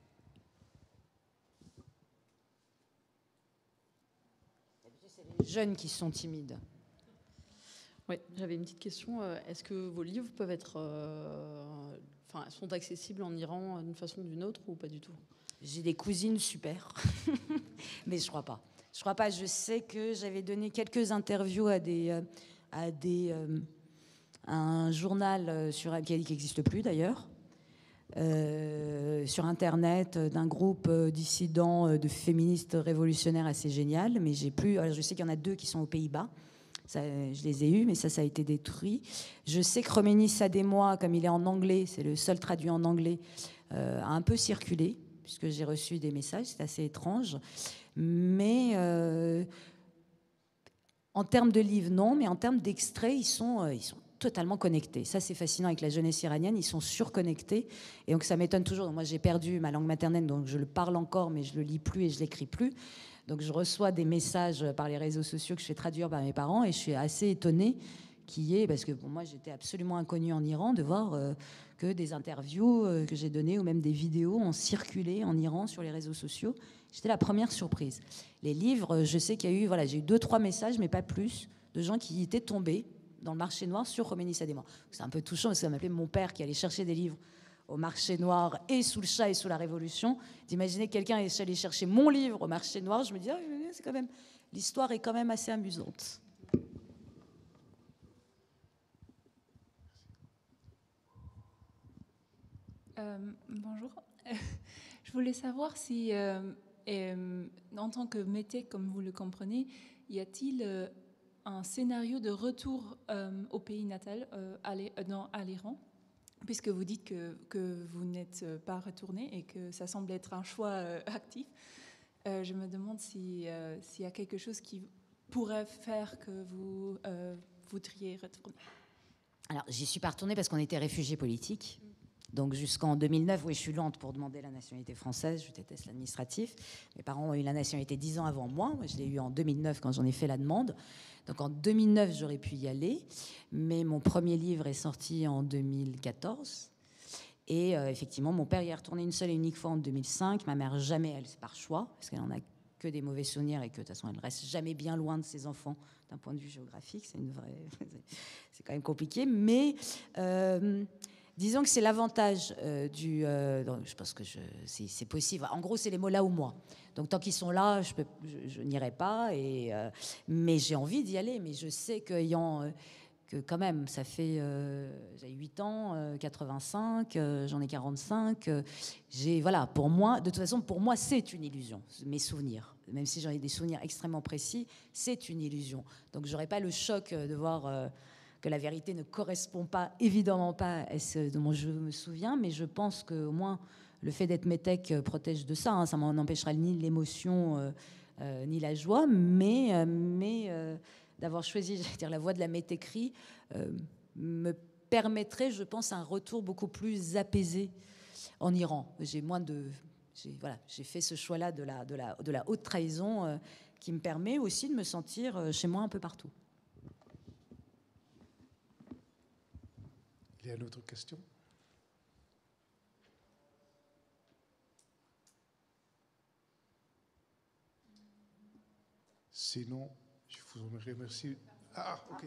Les jeunes qui sont timides. Oui, j'avais une petite question. Est-ce que vos livres peuvent être, euh, enfin, sont accessibles en Iran d'une façon ou d'une autre ou pas du tout? J'ai des cousines super, mais je crois pas. Je crois pas. Je sais que j'avais donné quelques interviews à des, euh, à des, euh, un journal sur qui n'existe plus d'ailleurs, euh, sur Internet, d'un groupe dissident de féministes révolutionnaires assez génial. Mais j'ai plus. Alors je sais qu'il y en a deux qui sont aux Pays-Bas. Ça, je les ai eus, mais ça, ça a été détruit. Je sais que Khomeini Sadémois, comme il est en anglais, c'est le seul traduit en anglais, euh, a un peu circulé, puisque j'ai reçu des messages, c'est assez étrange. Mais euh, en termes de livres, non, mais en termes d'extraits, ils sont, euh, ils sont totalement connectés. Ça, c'est fascinant avec la jeunesse iranienne, ils sont surconnectés. Et donc, ça m'étonne toujours. Donc, moi, j'ai perdu ma langue maternelle, donc je le parle encore, mais je le lis plus et je l'écris plus. Donc, je reçois des messages par les réseaux sociaux que je fais traduire par mes parents et je suis assez étonnée qu'il y ait, parce que pour moi, j'étais absolument inconnue en Iran, de voir euh, que des interviews euh, que j'ai données ou même des vidéos ont circulé en Iran sur les réseaux sociaux. J'étais la première surprise. Les livres, je sais qu'il y a eu, voilà, j'ai eu deux, trois messages, mais pas plus, de gens qui étaient tombés dans le marché noir sur Khomeini Sadémois. C'est un peu touchant parce que ça m'appelait mon père qui allait chercher des livres au marché noir et sous le Shah et sous la Révolution. D'imaginer que quelqu'un est allé chercher mon livre au marché noir, je me dis, ah, c'est quand même, l'histoire est quand même assez amusante. Euh, bonjour. Je voulais savoir si, euh, euh, en tant que métis, comme vous le comprenez, y a-t-il euh, un scénario de retour euh, au pays natal, euh, à l'Iran, puisque vous dites que, que vous n'êtes pas retourné et que ça semble être un choix euh, actif. Euh, je me demande si, euh, s'il y a quelque chose qui pourrait faire que vous euh, voudriez retourner. Alors, j'y suis pas retournée parce qu'on était réfugiés politiques. Donc jusqu'en deux mille neuf, oui, je suis lente pour demander la nationalité française, je déteste l'administratif. Mes parents ont eu la nationalité dix ans avant moi, moi je l'ai eu en deux mille neuf quand j'en ai fait la demande. Donc en deux mille neuf, j'aurais pu y aller, mais mon premier livre est sorti en deux mille quatorze. Et euh, effectivement, mon père y est retourné une seule et unique fois en deux mille cinq, ma mère jamais, elle, c'est par choix, parce qu'elle n'en a que des mauvais souvenirs et que de toute façon, elle ne reste jamais bien loin de ses enfants d'un point de vue géographique, c'est une vraie... c'est quand même compliqué, mais... Euh, Disons que c'est l'avantage euh, du... Euh, donc je pense que je, c'est, c'est possible. En gros, c'est les mots là ou moi. Donc tant qu'ils sont là, je, peux, je, je n'irai pas. Et, euh, mais j'ai envie d'y aller. Mais je sais qu'ayant, euh, que quand même, ça fait euh, j'ai huit ans, euh, quatre-vingt-cinq, euh, j'en ai quarante-cinq. Euh, j'ai, voilà, pour moi, de toute façon, pour moi, c'est une illusion. Mes souvenirs, même si j'en ai des souvenirs extrêmement précis, c'est une illusion. Donc j'aurais pas le choc de voir... Euh, que la vérité ne correspond pas, évidemment pas à ce dont je me souviens, mais je pense qu'au moins le fait d'être métèque protège de ça. Hein, ça m'en empêchera ni l'émotion euh, euh, ni la joie, mais, euh, mais euh, d'avoir choisi, j'allais dire, la voie de la métèquerie euh, me permettrait, je pense, un retour beaucoup plus apaisé en Iran. J'ai moins de, j'ai, voilà, j'ai fait ce choix-là de la, de la, de la haute trahison euh, qui me permet aussi de me sentir chez moi un peu partout. Il y a une autre question? Sinon, je vous remercie. Ah, ok.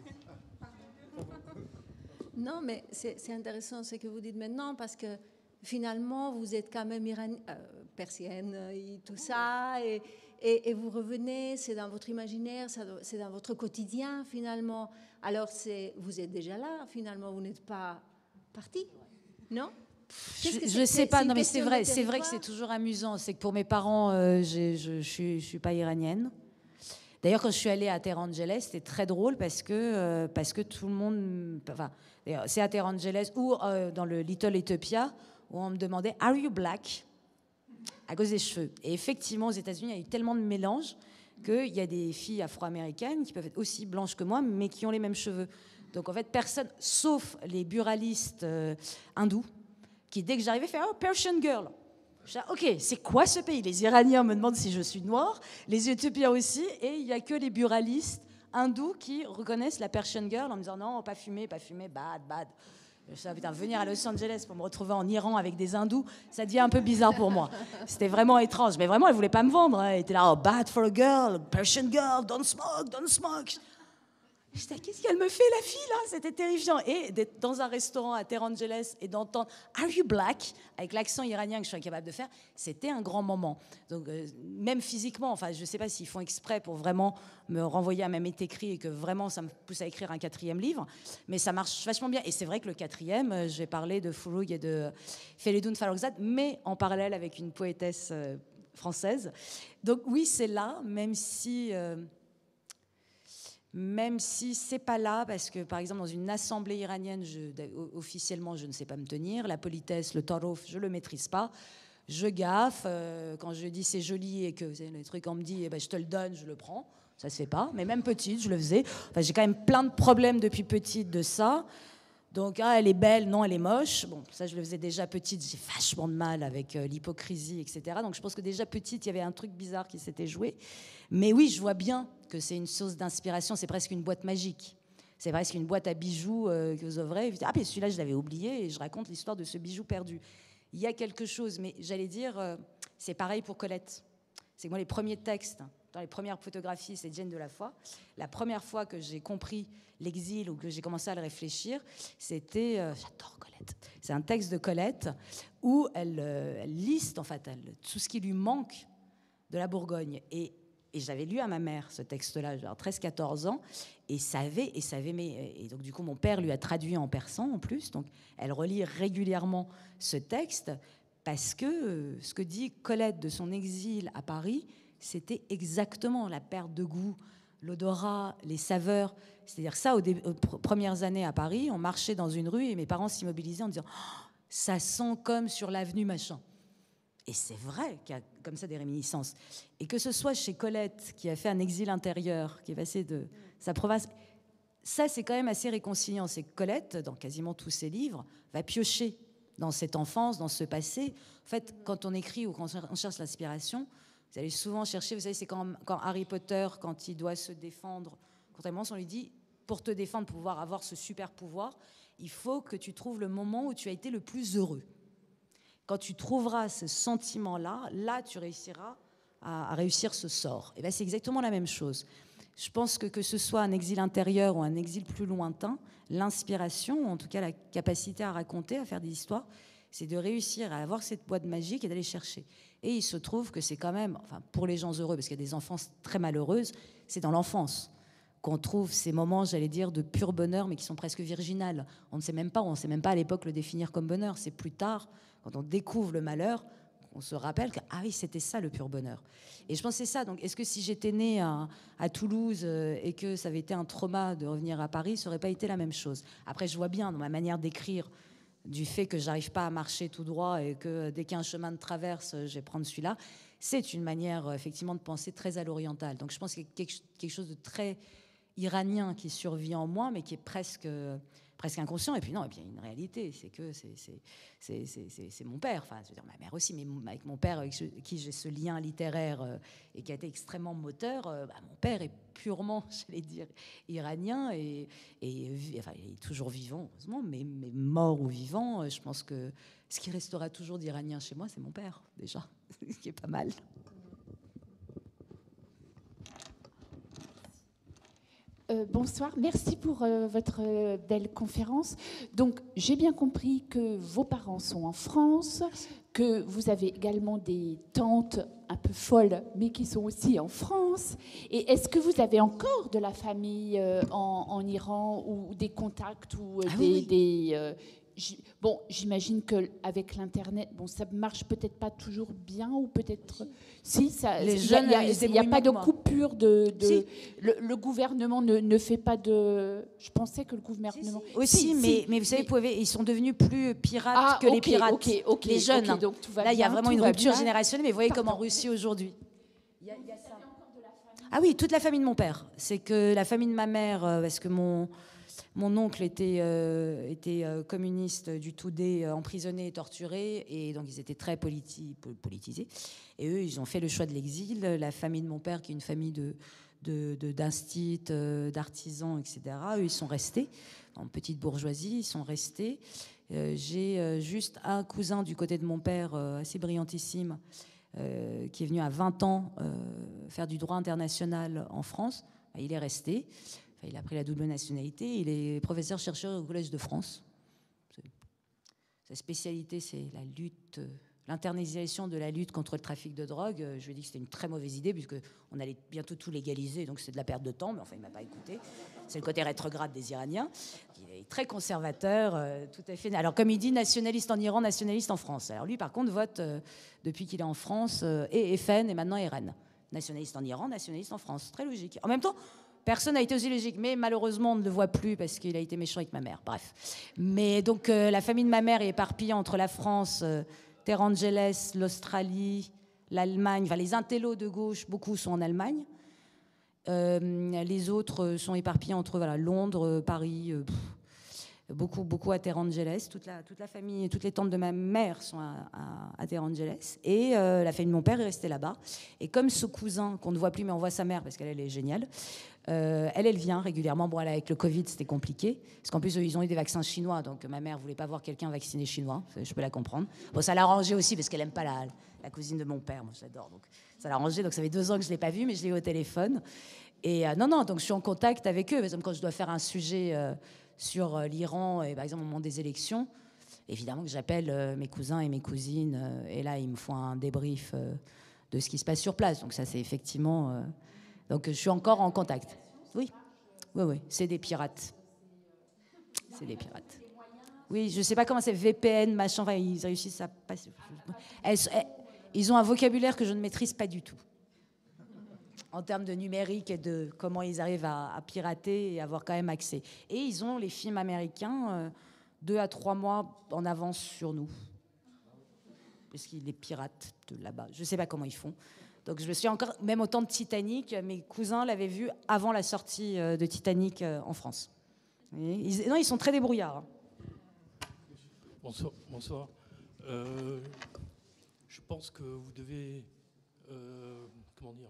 Non, mais c'est, c'est intéressant ce que vous dites maintenant parce que finalement, vous êtes quand même iranienne, euh, persienne et tout ça, et, et, et vous revenez, c'est dans votre imaginaire, c'est dans votre quotidien finalement. Alors, c'est, vous êtes déjà là, finalement, vous n'êtes pas parti, non? Je ne sais pas, non mais c'est vrai, c'est vrai que c'est toujours amusant. C'est que pour mes parents, euh, je, je, je, suis, je suis pas iranienne. D'ailleurs, quand je suis allée à Teheran-Angeles, c'était très drôle parce que, euh, parce que tout le monde... Enfin, c'est à Teheran-Angeles ou euh, dans le Little Ethiopia où on me demandait « Are you black ?» à cause des cheveux. Et effectivement, aux États-Unis, il y a eu tellement de mélanges qu'il y a des filles afro-américaines qui peuvent être aussi blanches que moi, mais qui ont les mêmes cheveux. Donc en fait, personne, sauf les buralistes euh, hindous, qui dès que j'arrivais, faisaient « Oh, Persian girl !» Je dis, ok, c'est quoi ce pays? Les Iraniens me demandent si je suis noire, les Éthiopiens aussi, et il n'y a que les buralistes hindous qui reconnaissent la Persian girl en me disant non, pas fumé, pas fumé, bad, bad. Je me suis dit, putain, venir à Los Angeles pour me retrouver en Iran avec des hindous, ça devient un peu bizarre pour moi. C'était vraiment étrange. Mais vraiment, elle ne voulait pas me vendre. Hein. Elle était là, oh, bad for a girl, Persian girl, don't smoke, don't smoke. J'étais, qu'est-ce qu'elle me fait, la fille, là? C'était terrifiant. Et d'être dans un restaurant à Los Angeles et d'entendre « Are you black ?» avec l'accent iranien que je suis incapable de faire, c'était un grand moment. Donc, euh, même physiquement, enfin, je ne sais pas s'ils font exprès pour vraiment me renvoyer à ma métécrie et que vraiment ça me pousse à écrire un quatrième livre, mais ça marche vachement bien. Et c'est vrai que le quatrième, je vais parler de Fouroug et de Feridun Farrokhzad, mais en parallèle avec une poétesse euh, française. Donc oui, c'est là, même si... Euh, Même si c'est pas là, parce que par exemple dans une assemblée iranienne, je, officiellement je ne sais pas me tenir, la politesse, le tarouf, je le maîtrise pas, je gaffe, euh, quand je dis c'est joli et que vous savez, le truc on me dit eh ben, je te le donne, je le prends, ça se fait pas, mais même petite je le faisais, enfin, j'ai quand même plein de problèmes depuis petite de ça. Donc, ah, elle est belle, non, elle est moche. Bon, ça, je le faisais déjà petite. J'ai vachement de mal avec euh, l'hypocrisie, et cetera. Donc, je pense que déjà petite, il y avait un truc bizarre qui s'était joué. Mais oui, je vois bien que c'est une source d'inspiration. C'est presque une boîte magique. C'est presque une boîte à bijoux euh, que vous ouvrez. Ah, puis celui-là, je l'avais oublié et je raconte l'histoire de ce bijou perdu. Il y a quelque chose, mais j'allais dire, euh, c'est pareil pour Colette. C'est que moi, les premiers textes, dans les premières photographies, c'est Jane de la Foi. La première fois que j'ai compris l'exil ou que j'ai commencé à le réfléchir, c'était... Euh, j'adore Colette. C'est un texte de Colette où elle, euh, elle liste, en fait, elle, tout ce qui lui manque de la Bourgogne. Et, et j'avais lu à ma mère ce texte-là, genre treize quatorze ans, et savait, et savait, mais, et donc du coup, mon père lui a traduit en persan, en plus. Donc, elle relit régulièrement ce texte parce que euh, ce que dit Colette de son exil à Paris, c'était exactement la perte de goût, l'odorat, les saveurs. C'est-à-dire que ça, aux, dé- aux pr- premières années à Paris, on marchait dans une rue et mes parents s'immobilisaient en disant oh, « ça sent comme sur l'avenue machin ». Et c'est vrai qu'il y a comme ça des réminiscences. Et que ce soit chez Colette, qui a fait un exil intérieur, qui est passé de sa province, ça, c'est quand même assez réconciliant. C'est que Colette, dans quasiment tous ses livres, va piocher dans cette enfance, dans ce passé. En fait, quand on écrit ou quand on cherche l'inspiration, vous allez souvent chercher, vous savez, c'est quand, quand Harry Potter, quand il doit se défendre, contrairement, on lui dit, pour te défendre, pour pouvoir avoir ce super pouvoir, il faut que tu trouves le moment où tu as été le plus heureux. Quand tu trouveras ce sentiment-là, là, tu réussiras à, à réussir ce sort. Et bien, c'est exactement la même chose. Je pense que que ce soit un exil intérieur ou un exil plus lointain, l'inspiration, ou en tout cas la capacité à raconter, à faire des histoires, c'est de réussir à avoir cette boîte magique et d'aller chercher. Et il se trouve que c'est quand même, enfin, pour les gens heureux, parce qu'il y a des enfances très malheureuses, c'est dans l'enfance qu'on trouve ces moments, j'allais dire, de pur bonheur, mais qui sont presque virginales. On ne sait même pas, on ne sait même pas à l'époque le définir comme bonheur. C'est plus tard, quand on découvre le malheur, on se rappelle que, ah oui, c'était ça le pur bonheur. Et je pense que c'est ça. Donc, est-ce que si j'étais née à, à Toulouse euh, et que ça avait été un trauma de revenir à Paris, ça n'aurait pas été la même chose. Après, je vois bien dans ma manière d'écrire du fait que j'arrive pas à marcher tout droit et que dès qu'il y a un chemin de traverse, je vais prendre celui-là. C'est une manière, effectivement, de penser très à l'oriental. Donc, je pense qu'il y a quelque, quelque chose de très iranien qui survit en moi, mais qui est presque... presque inconscient, et puis non, et puis il y a une réalité, c'est que c'est, c'est, c'est, c'est, c'est, c'est mon père, enfin, je veux dire, ma mère aussi, mais avec mon père, avec qui j'ai ce lien littéraire euh, et qui a été extrêmement moteur, euh, bah, mon père est purement, j'allais dire, iranien, et, et enfin, il est toujours vivant, heureusement, mais, mais mort ou vivant, euh, je pense que ce qui restera toujours d'iranien chez moi, c'est mon père, déjà, ce qui est pas mal. Euh, bonsoir, merci pour euh, votre euh, belle conférence. Donc, j'ai bien compris que vos parents sont en France, que vous avez également des tantes un peu folles, mais qui sont aussi en France. Et est-ce que vous avez encore de la famille euh, en, en Iran ou des contacts ou euh, ah, des... oui. des euh, j- bon, j'imagine qu'avec l'Internet, bon, ça marche peut-être pas toujours bien ou peut-être... Si, ça, les il jeunes, n'y a, a, a, a pas de coupure de... de si. le, le gouvernement ne, ne fait pas de... Je pensais que le gouvernement... Si, si. Aussi, si, mais, si. mais vous savez, vous pouvez, ils sont devenus plus pirates ah, que okay, les pirates. Okay, okay, les jeunes. Okay, donc tout va Là, il y a vraiment une rupture bien. générationnelle, mais vous voyez Pardon. comme en Russie aujourd'hui. Il y a, il y a ça. Ah oui, toute la famille de mon père. C'est que la famille de ma mère, parce que mon... Mon oncle était, euh, était euh, communiste du tout dé, euh, emprisonné et torturé, et donc ils étaient très politi- politisés. Et eux, ils ont fait le choix de l'exil. La famille de mon père, qui est une famille de, de, de, d'instit, euh, d'artisans, et cetera, eux, ils sont restés. en petite bourgeoisie, ils sont restés. Euh, j'ai euh, juste un cousin du côté de mon père, euh, assez brillantissime, euh, qui est venu à vingt ans euh, faire du droit international en France. Ben, il est resté. Enfin, il a pris la double nationalité. Il est professeur-chercheur au Collège de France. Sa spécialité, c'est la lutte, l'internisation de la lutte contre le trafic de drogue. Je lui ai dit que c'était une très mauvaise idée, puisqu'on allait bientôt tout légaliser, donc c'est de la perte de temps, mais enfin, il ne m'a pas écouté. C'est le côté rétrograde des Iraniens. Il est très conservateur, euh, tout à fait. Alors, comme il dit, nationaliste en Iran, nationaliste en France. Alors, lui, par contre, vote, euh, depuis qu'il est en France, euh, et F N et maintenant R N. Nationaliste en Iran, nationaliste en France. Très logique. En même temps, personne n'a été aussi logique, mais malheureusement, on ne le voit plus parce qu'il a été méchant avec ma mère. Bref. Mais donc, euh, la famille de ma mère est éparpillée entre la France, euh, Terre Angeles, l'Australie, l'Allemagne. Enfin, les intellos de gauche, beaucoup sont en Allemagne. Euh, les autres sont éparpillés entre voilà, Londres, Paris, euh, pff, beaucoup, beaucoup à Terre Angeles. Toute la, toute la famille, toutes les tantes de ma mère sont à, à, à Terre Angeles. Et euh, la famille de mon père est restée là-bas. Et comme ce cousin, qu'on ne voit plus, mais on voit sa mère parce qu'elle elle est géniale, Euh, elle, elle vient régulièrement. Bon, elle, avec le Covid, c'était compliqué. Parce qu'en plus, ils ont eu des vaccins chinois. Donc, ma mère ne voulait pas voir quelqu'un vacciné chinois. Je peux la comprendre. Bon, ça l'a arrangé aussi parce qu'elle n'aime pas la, la cousine de mon père. Moi, j'adore. Donc, ça l'a arrangé. Donc, ça fait deux ans que je ne l'ai pas vue, mais je l'ai eu au téléphone. Et euh, non, non, donc je suis en contact avec eux. Par exemple, quand je dois faire un sujet euh, sur euh, l'Iran, et par exemple, au moment des élections, évidemment que j'appelle euh, mes cousins et mes cousines. Euh, et là, ils me font un débrief euh, de ce qui se passe sur place. Donc, ça, c'est effectivement... Euh, donc, je suis encore en contact. Oui, oui, oui, c'est des pirates. C'est des pirates. Oui, je ne sais pas comment c'est, V P N, machin, enfin, ils réussissent à passer. Elles, elles, ils ont un vocabulaire que je ne maîtrise pas du tout. En termes de numérique et de comment ils arrivent à, à pirater et avoir quand même accès. Et ils ont les films américains euh, deux à trois mois en avance sur nous. Parce qu'ils les piratent de là-bas. Je ne sais pas comment ils font. Donc je me suis encore, même au temps de Titanic, mes cousins l'avaient vu avant la sortie de Titanic en France. Ils, non, ils sont très débrouillards. Bonsoir. bonsoir. Euh, je pense que vous devez, euh, comment dire,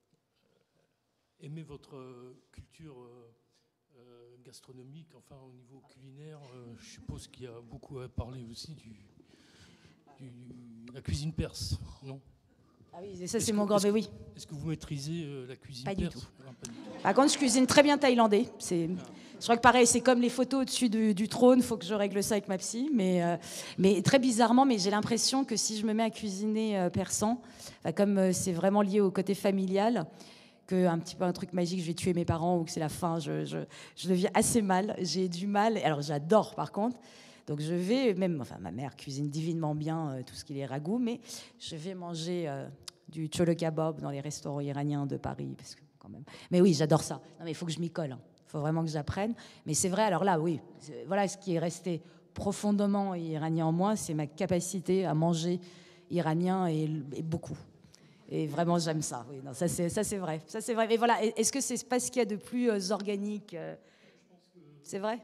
aimer votre culture euh, gastronomique, enfin au niveau culinaire. Euh, je suppose qu'il y a beaucoup à parler aussi du, du la cuisine perse, non ? Ah oui, ça c'est mon grand, mais oui. Est-ce que vous maîtrisez euh, la cuisine pas perse ? du tout. Non, pas du tout. Par contre, je cuisine très bien thaïlandais. C'est, ah. Je crois que pareil, c'est comme les photos au-dessus du, du trône. Il faut que je règle ça avec ma psy. Mais, euh, mais très bizarrement, mais j'ai l'impression que si je me mets à cuisiner euh, persan, enfin, comme euh, c'est vraiment lié au côté familial, qu'un petit peu un truc magique, je vais tuer mes parents ou que c'est la fin, je, je, je deviens assez mal. J'ai du mal. Alors j'adore par contre. Donc je vais, même, enfin ma mère cuisine divinement bien euh, tout ce qui est ragoût, mais je vais manger euh, du chole kebab dans les restaurants iraniens de Paris, parce que quand même. Mais oui, j'adore ça. Non mais il faut que je m'y colle. Il faut vraiment que j'apprenne. Mais c'est vrai. Alors là, oui, voilà ce qui est resté profondément iranien en moi, c'est ma capacité à manger iranien et, et beaucoup. Et vraiment, j'aime ça. Oui, non, ça c'est ça c'est vrai. Ça c'est vrai. Mais voilà, est-ce que c'est pas ce qu'il y a de plus euh, organique euh, C'est vrai.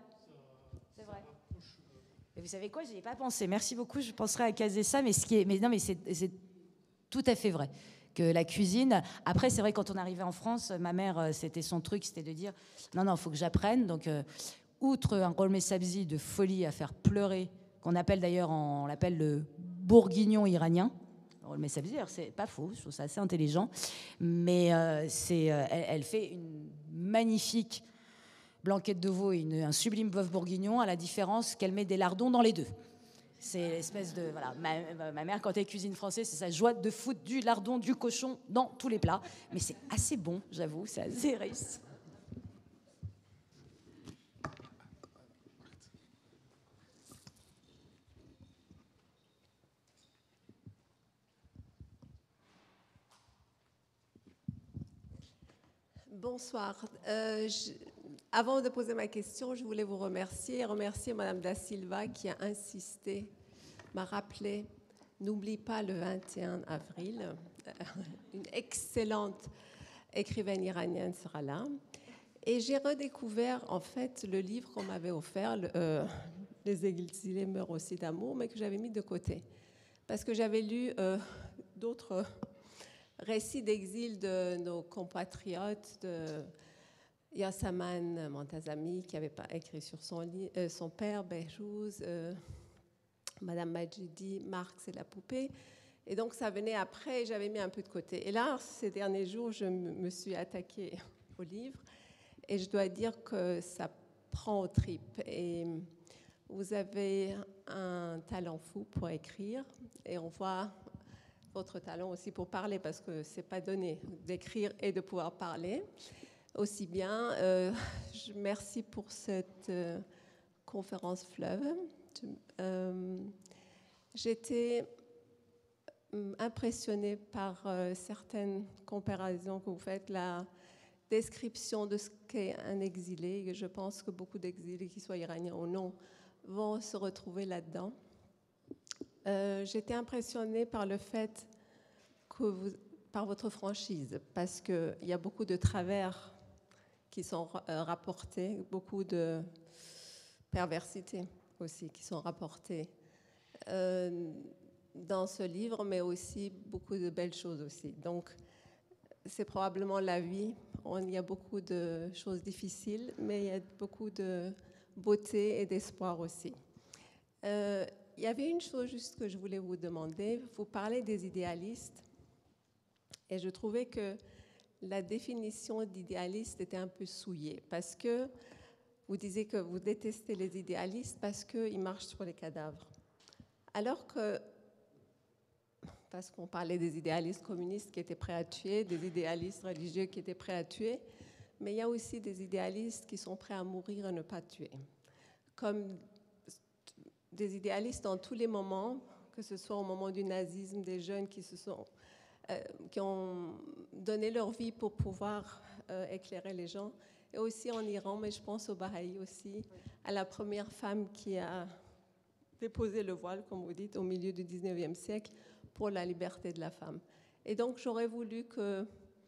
Et vous savez quoi, je n'y ai pas pensé. Merci beaucoup, je penserai à caser ça. Mais, ce qui est, mais non, mais c'est, c'est tout à fait vrai. Que la cuisine... Après, c'est vrai, quand on arrivait en France, ma mère, c'était son truc, c'était de dire, non, non, il faut que j'apprenne. Donc, euh, outre un rolmé sabzi de folie à faire pleurer, qu'on appelle d'ailleurs, on l'appelle le bourguignon iranien. Le rolmé sabzi, c'est pas faux, je trouve ça assez intelligent. Mais euh, c'est, euh, elle, elle fait une magnifique... blanquette de veau et une, un sublime bœuf bourguignon, à la différence qu'elle met des lardons dans les deux. C'est l'espèce de... Voilà, ma, ma mère, quand elle cuisine français, c'est sa joie de foutre du lardon, du cochon dans tous les plats. Mais c'est assez bon, j'avoue, c'est assez riche. Bonsoir. Euh, je... Avant de poser ma question, je voulais vous remercier et remercier Madame Da Silva qui a insisté, m'a rappelé, n'oublie pas le vingt et un avril, une excellente écrivaine iranienne sera là. Et j'ai redécouvert en fait le livre qu'on m'avait offert, le, euh, Les exilés meurent aussi d'amour, mais que j'avais mis de côté. Parce que j'avais lu euh, d'autres récits d'exil de nos compatriotes, de... Yasaman Montazami, qui avait écrit sur son, lit, euh, son père, Behrouz, euh, Madame Majidi, Marx et la poupée. Et donc, ça venait après, et j'avais mis un peu de côté. Et là, ces derniers jours, je me suis attaquée au livre, et je dois dire que ça prend aux tripes. Et vous avez un talent fou pour écrire, et on voit votre talent aussi pour parler, parce que c'est pas donné d'écrire et de pouvoir parler aussi bien. Euh, je, merci pour cette euh, conférence fleuve. Euh, J'étais impressionnée par euh, certaines comparaisons que vous faites, la description de ce qu'est un exilé. Et je pense que beaucoup d'exilés, qu'ils soient iraniens ou non, vont se retrouver là-dedans. Euh, J'étais impressionnée par le fait que vous, par votre franchise, parce qu'il y a beaucoup de travers qui sont euh, rapportés, beaucoup de perversités aussi qui sont rapportées euh, dans ce livre, mais aussi beaucoup de belles choses aussi. Donc, c'est probablement la vie. On, il y a beaucoup de choses difficiles, mais il y a beaucoup de beauté et d'espoir aussi. Euh, il y avait une chose juste que je voulais vous demander. Vous parlez des idéalistes, et je trouvais que la définition d'idéaliste était un peu souillée, parce que vous disiez que vous détestez les idéalistes parce qu'ils marchent sur les cadavres. Alors que, parce qu'on parlait des idéalistes communistes qui étaient prêts à tuer, des idéalistes religieux qui étaient prêts à tuer, mais il y a aussi des idéalistes qui sont prêts à mourir et ne pas tuer. Comme des idéalistes dans tous les moments, que ce soit au moment du nazisme, des jeunes qui se sont... Euh, qui ont donné leur vie pour pouvoir euh, éclairer les gens, et aussi en Iran, mais je pense au Baha'i aussi, à la première femme qui a déposé le voile, comme vous dites, au milieu du dix-neuvième siècle, pour la liberté de la femme. Et donc, j'aurais voulu que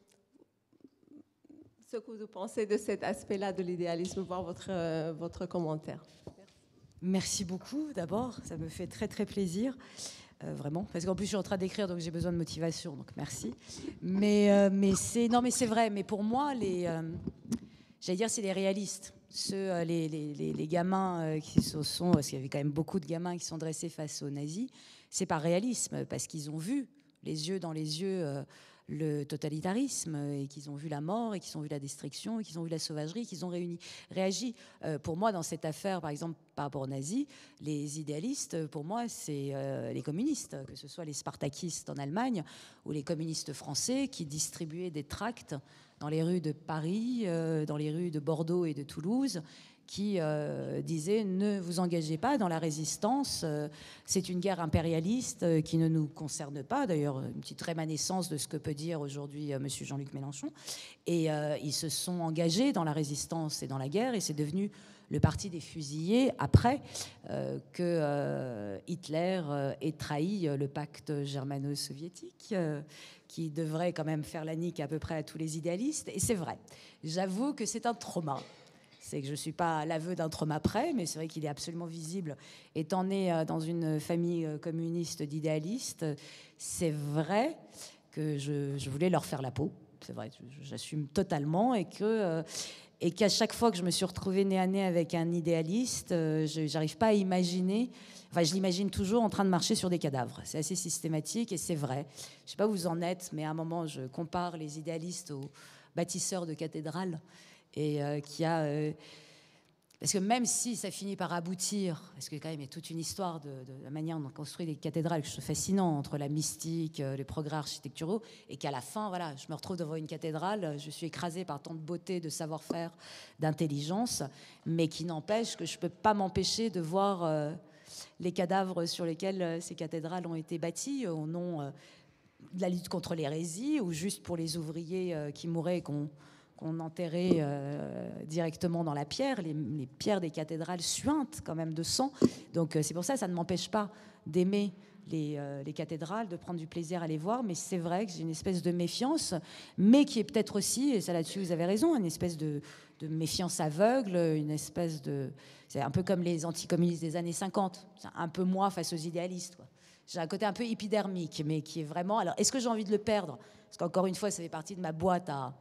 ce que vous pensez de cet aspect-là de l'idéalisme, voir votre, euh, votre commentaire. Merci. Merci beaucoup, d'abord, ça me fait très très plaisir. Euh, vraiment, parce qu'en plus je suis en train d'écrire, donc j'ai besoin de motivation, donc merci. Mais, euh, mais c'est non, mais c'est vrai. Mais pour moi, les, euh, j'allais dire, c'est les réalistes, ceux, euh, les, les, les, les gamins euh, qui se sont, parce qu'il y avait quand même beaucoup de gamins qui sont dressés face aux nazis. C'est par réalisme, parce qu'ils ont vu les yeux dans les yeux euh, le totalitarisme, et qu'ils ont vu la mort, et qu'ils ont vu la destruction, et qu'ils ont vu la sauvagerie, qu'ils ont réuni, réagi. Euh, pour moi, dans cette affaire, par exemple, par rapport aux nazis, les idéalistes, pour moi, c'est euh, les communistes, que ce soit les spartakistes en Allemagne ou les communistes français qui distribuaient des tracts dans les rues de Paris, euh, dans les rues de Bordeaux et de Toulouse, qui euh, disait « Ne vous engagez pas dans la résistance, euh, c'est une guerre impérialiste euh, qui ne nous concerne pas ». D'ailleurs, une petite rémanescence de ce que peut dire aujourd'hui euh, M. Jean-Luc Mélenchon. Et euh, ils se sont engagés dans la résistance et dans la guerre, et c'est devenu le parti des fusillés après euh, que euh, Hitler euh, ait trahi euh, le pacte germano-soviétique, euh, qui devrait quand même faire la nique à peu près à tous les idéalistes. Et c'est vrai, j'avoue que c'est un trauma. C'est que je ne suis pas à l'aveu d'un trauma près, mais c'est vrai qu'il est absolument visible. Étant né dans une famille communiste d'idéalistes, c'est vrai que je, je voulais leur faire la peau. C'est vrai, j'assume totalement. Et que, et qu'à chaque fois que je me suis retrouvée nez à nez avec un idéaliste, je n'arrive pas à imaginer... Enfin, je l'imagine toujours en train de marcher sur des cadavres. C'est assez systématique et c'est vrai. Je ne sais pas où vous en êtes, mais à un moment, je compare les idéalistes aux bâtisseurs de cathédrales. Et euh, qui a... Euh, parce que même si ça finit par aboutir, parce que quand même il y a toute une histoire de, de la manière dont on construit des cathédrales que je trouve fascinant, entre la mystique, euh, les progrès architecturaux, et qu'à la fin, voilà, je me retrouve devant une cathédrale, je suis écrasée par tant de beauté, de savoir-faire, d'intelligence, mais qui n'empêche que je ne peux pas m'empêcher de voir euh, les cadavres sur lesquels euh, ces cathédrales ont été bâties, au nom euh, de la lutte contre l'hérésie, ou juste pour les ouvriers euh, qui mouraient et qu'on... qu'on enterrait euh, directement dans la pierre. Les, les pierres des cathédrales suintent quand même de sang. Donc euh, c'est pour ça que ça ne m'empêche pas d'aimer les, euh, les cathédrales, de prendre du plaisir à les voir. Mais c'est vrai que j'ai une espèce de méfiance, mais qui est peut-être aussi, et ça là-dessus vous avez raison, une espèce de, de méfiance aveugle, une espèce de... C'est un peu comme les anticommunistes des années cinquante. C'est un peu moi face aux idéalistes, quoi. J'ai un côté un peu épidermique, mais qui est vraiment... Alors, est-ce que j'ai envie de le perdre? Parce qu'encore une fois, ça fait partie de ma boîte à...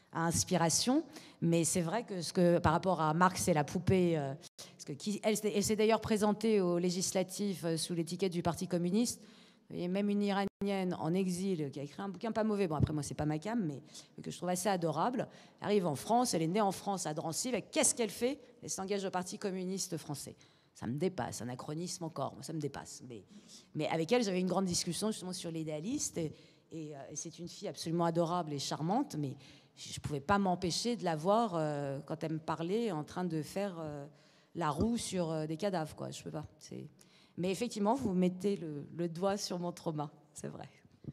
à inspiration. Mais c'est vrai que, ce que par rapport à Marx et la poupée, euh, parce que qui, elle, elle s'est d'ailleurs présentée aux législatives euh, sous l'étiquette du Parti communiste. Il y a même une Iranienne en exil qui a écrit un bouquin pas mauvais. Bon, après, moi, c'est pas ma cam, mais que je trouve assez adorable. Elle arrive en France, elle est née en France, à Drancy. Qu'est-ce qu'elle fait? Elle s'engage au Parti communiste français. Ça me dépasse, anachronisme encore, moi, ça me dépasse. Mais, mais avec elle, j'avais une grande discussion justement sur l'idéaliste. Et, et, et c'est une fille absolument adorable et charmante, mais je ne pouvais pas m'empêcher de la voir euh, quand elle me parlait en train de faire euh, la roue sur euh, des cadavres, quoi. Je peux pas. C'est... Mais effectivement, vous mettez le, le doigt sur mon trauma, c'est vrai.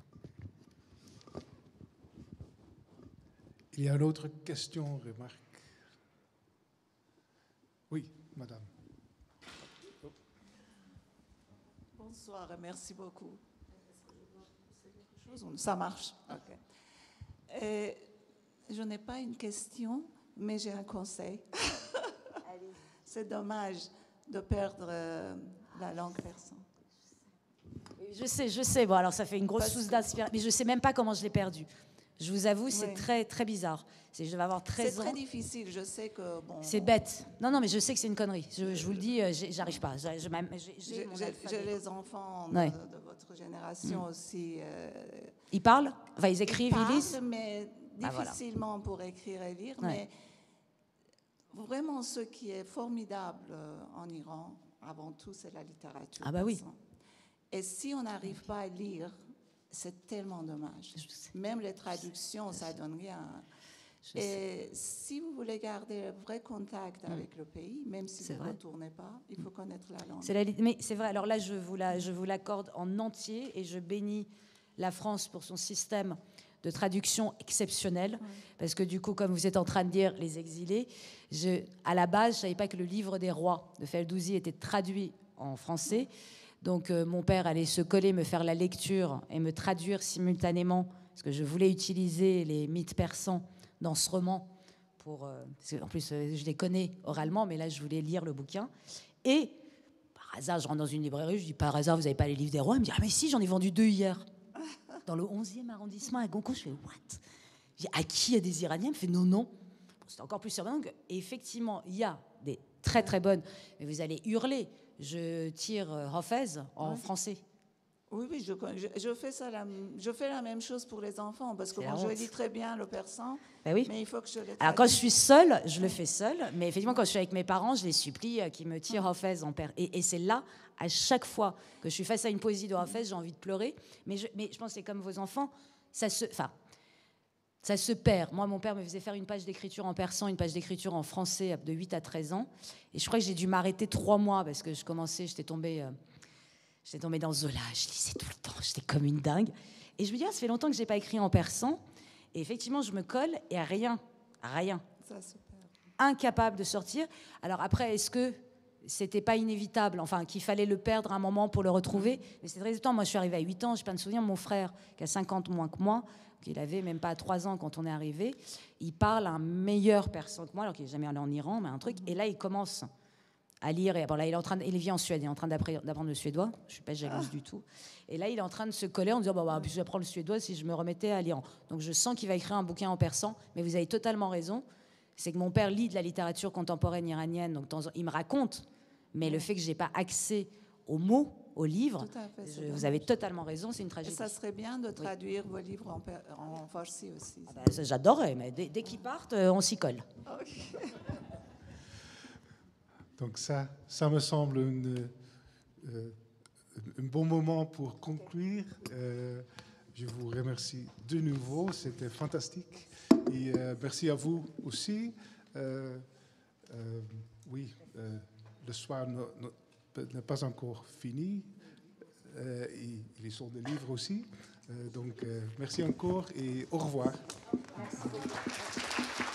Il y a une autre question, remarque. Oui, madame. Bonsoir et merci beaucoup. Ça marche. Okay. Et je n'ai pas une question, mais j'ai un conseil. C'est dommage de perdre euh, la langue persane. Je sais, je sais. Bon, alors ça fait une grosse source d'inspiration, mais je ne sais même pas comment je l'ai perdu. Je vous avoue, c'est oui. très, très bizarre. C'est, je vais avoir treize ans. C'est très difficile, je sais que... Bon, c'est bête. Non, non, mais je sais que c'est une connerie. Je, je vous le dis, j'arrive pas. J'ai, j'ai, j'ai, j'ai, j'ai les enfants ouais. de, de votre génération mmh. aussi. Euh, ils parlent? Enfin, ils écrivent, ils, ils parlent, lisent mais difficilement ah, voilà. pour écrire et lire. Ouais. Mais vraiment, ce qui est formidable en Iran, avant tout, c'est la littérature. Ah bah oui. Et si on n'arrive pas à lire, c'est tellement dommage. Même les traductions, ça ne donne rien. Je et sais. Si vous voulez garder un vrai contact mmh. avec le pays, même si c'est vous ne retournez pas, il faut connaître la langue. C'est la, mais c'est vrai, alors là, je vous, la, je vous l'accorde en entier et je bénis la France pour son système de traduction exceptionnel. Mmh. Parce que du coup, comme vous êtes en train de dire, les exilés, je, à la base, je ne savais pas que le livre des rois de Ferdowsi était traduit en français. Mmh. Donc, euh, mon père allait se coller, me faire la lecture et me traduire simultanément, parce que je voulais utiliser les mythes persans dans ce roman. Pour, euh, parce que, en plus, euh, je les connais oralement, mais là, je voulais lire le bouquin. Et, par hasard, je rentre dans une librairie, je dis, par hasard, vous n'avez pas les livres des rois? Il me dit, ah, mais si, j'en ai vendu deux hier. Dans le onzième arrondissement, à Goncourt. Je fais, what? Je dis, à qui? Il y a des Iraniens? Il me fait, non, non. Bon, c'était encore plus surprenant. Et effectivement, il y a des très, très bonnes, mais vous allez hurler. Je tire Hafez en ouais. français. Oui, oui, je, je, je, fais ça la, je fais la même chose pour les enfants, parce que bon, je lis très bien le persan, ben oui. mais il faut que je les traduise. Alors, quand je suis seule, je le fais seule, mais effectivement, quand je suis avec mes parents, je les supplie qu'ils me tirent Hafez en père. Et, et c'est là, à chaque fois que je suis face à une poésie de Hafez, j'ai envie de pleurer. Mais je, mais je pense que c'est comme vos enfants, ça se... Enfin, ça se perd. Moi, mon père me faisait faire une page d'écriture en persan, une page d'écriture en français de huit à treize ans. Et je crois que j'ai dû m'arrêter trois mois parce que je commençais, j'étais tombée, euh, j'étais tombée dans Zola, je lisais tout le temps, j'étais comme une dingue. Et je me dis, ah, ça fait longtemps que je n'ai pas écrit en persan. Et effectivement, je me colle et à rien, à rien. Ça se perd. Incapable de sortir. Alors après, est-ce que c'était pas inévitable, enfin, qu'il fallait le perdre un moment pour le retrouver? Mais c'est très étonnant. Moi, je suis arrivée à huit ans, j'ai plein de souvenirs. Mon frère, qui a cinquante moins que moi, il avait même pas trois ans quand on est arrivé, il parle un meilleur persan que moi, alors qu'il n'est jamais allé en Iran, mais un truc. Et là, il commence à lire. Et bon, là, il est en train, de, il vit en Suède, il est en train d'apprendre le suédois. Je suis pas jalouse ah. du tout. Et là, il est en train de se coller en disant, bah, bah, je vais apprendre le suédois si je me remettais à l'Iran. Donc, je sens qu'il va écrire un bouquin en persan. Mais vous avez totalement raison. C'est que mon père lit de la littérature contemporaine iranienne, donc il me raconte. Mais le fait que j'ai pas accès aux mots, aux livres, je, vous avez totalement raison, c'est une tragédie. Et ça serait bien de traduire oui. vos livres en, per, en farsi aussi. Ah ben, j'adorerais, mais dès, dès qu'ils partent, on s'y colle. Okay. Donc ça, ça me semble une, euh, un bon moment pour conclure. Euh, je vous remercie de nouveau, c'était fantastique. Et euh, merci à vous aussi. Euh, euh, oui. Euh, Le soir n'est pas encore fini. Euh, ils sont des livres aussi. Euh, donc, euh, merci encore et au revoir. Merci.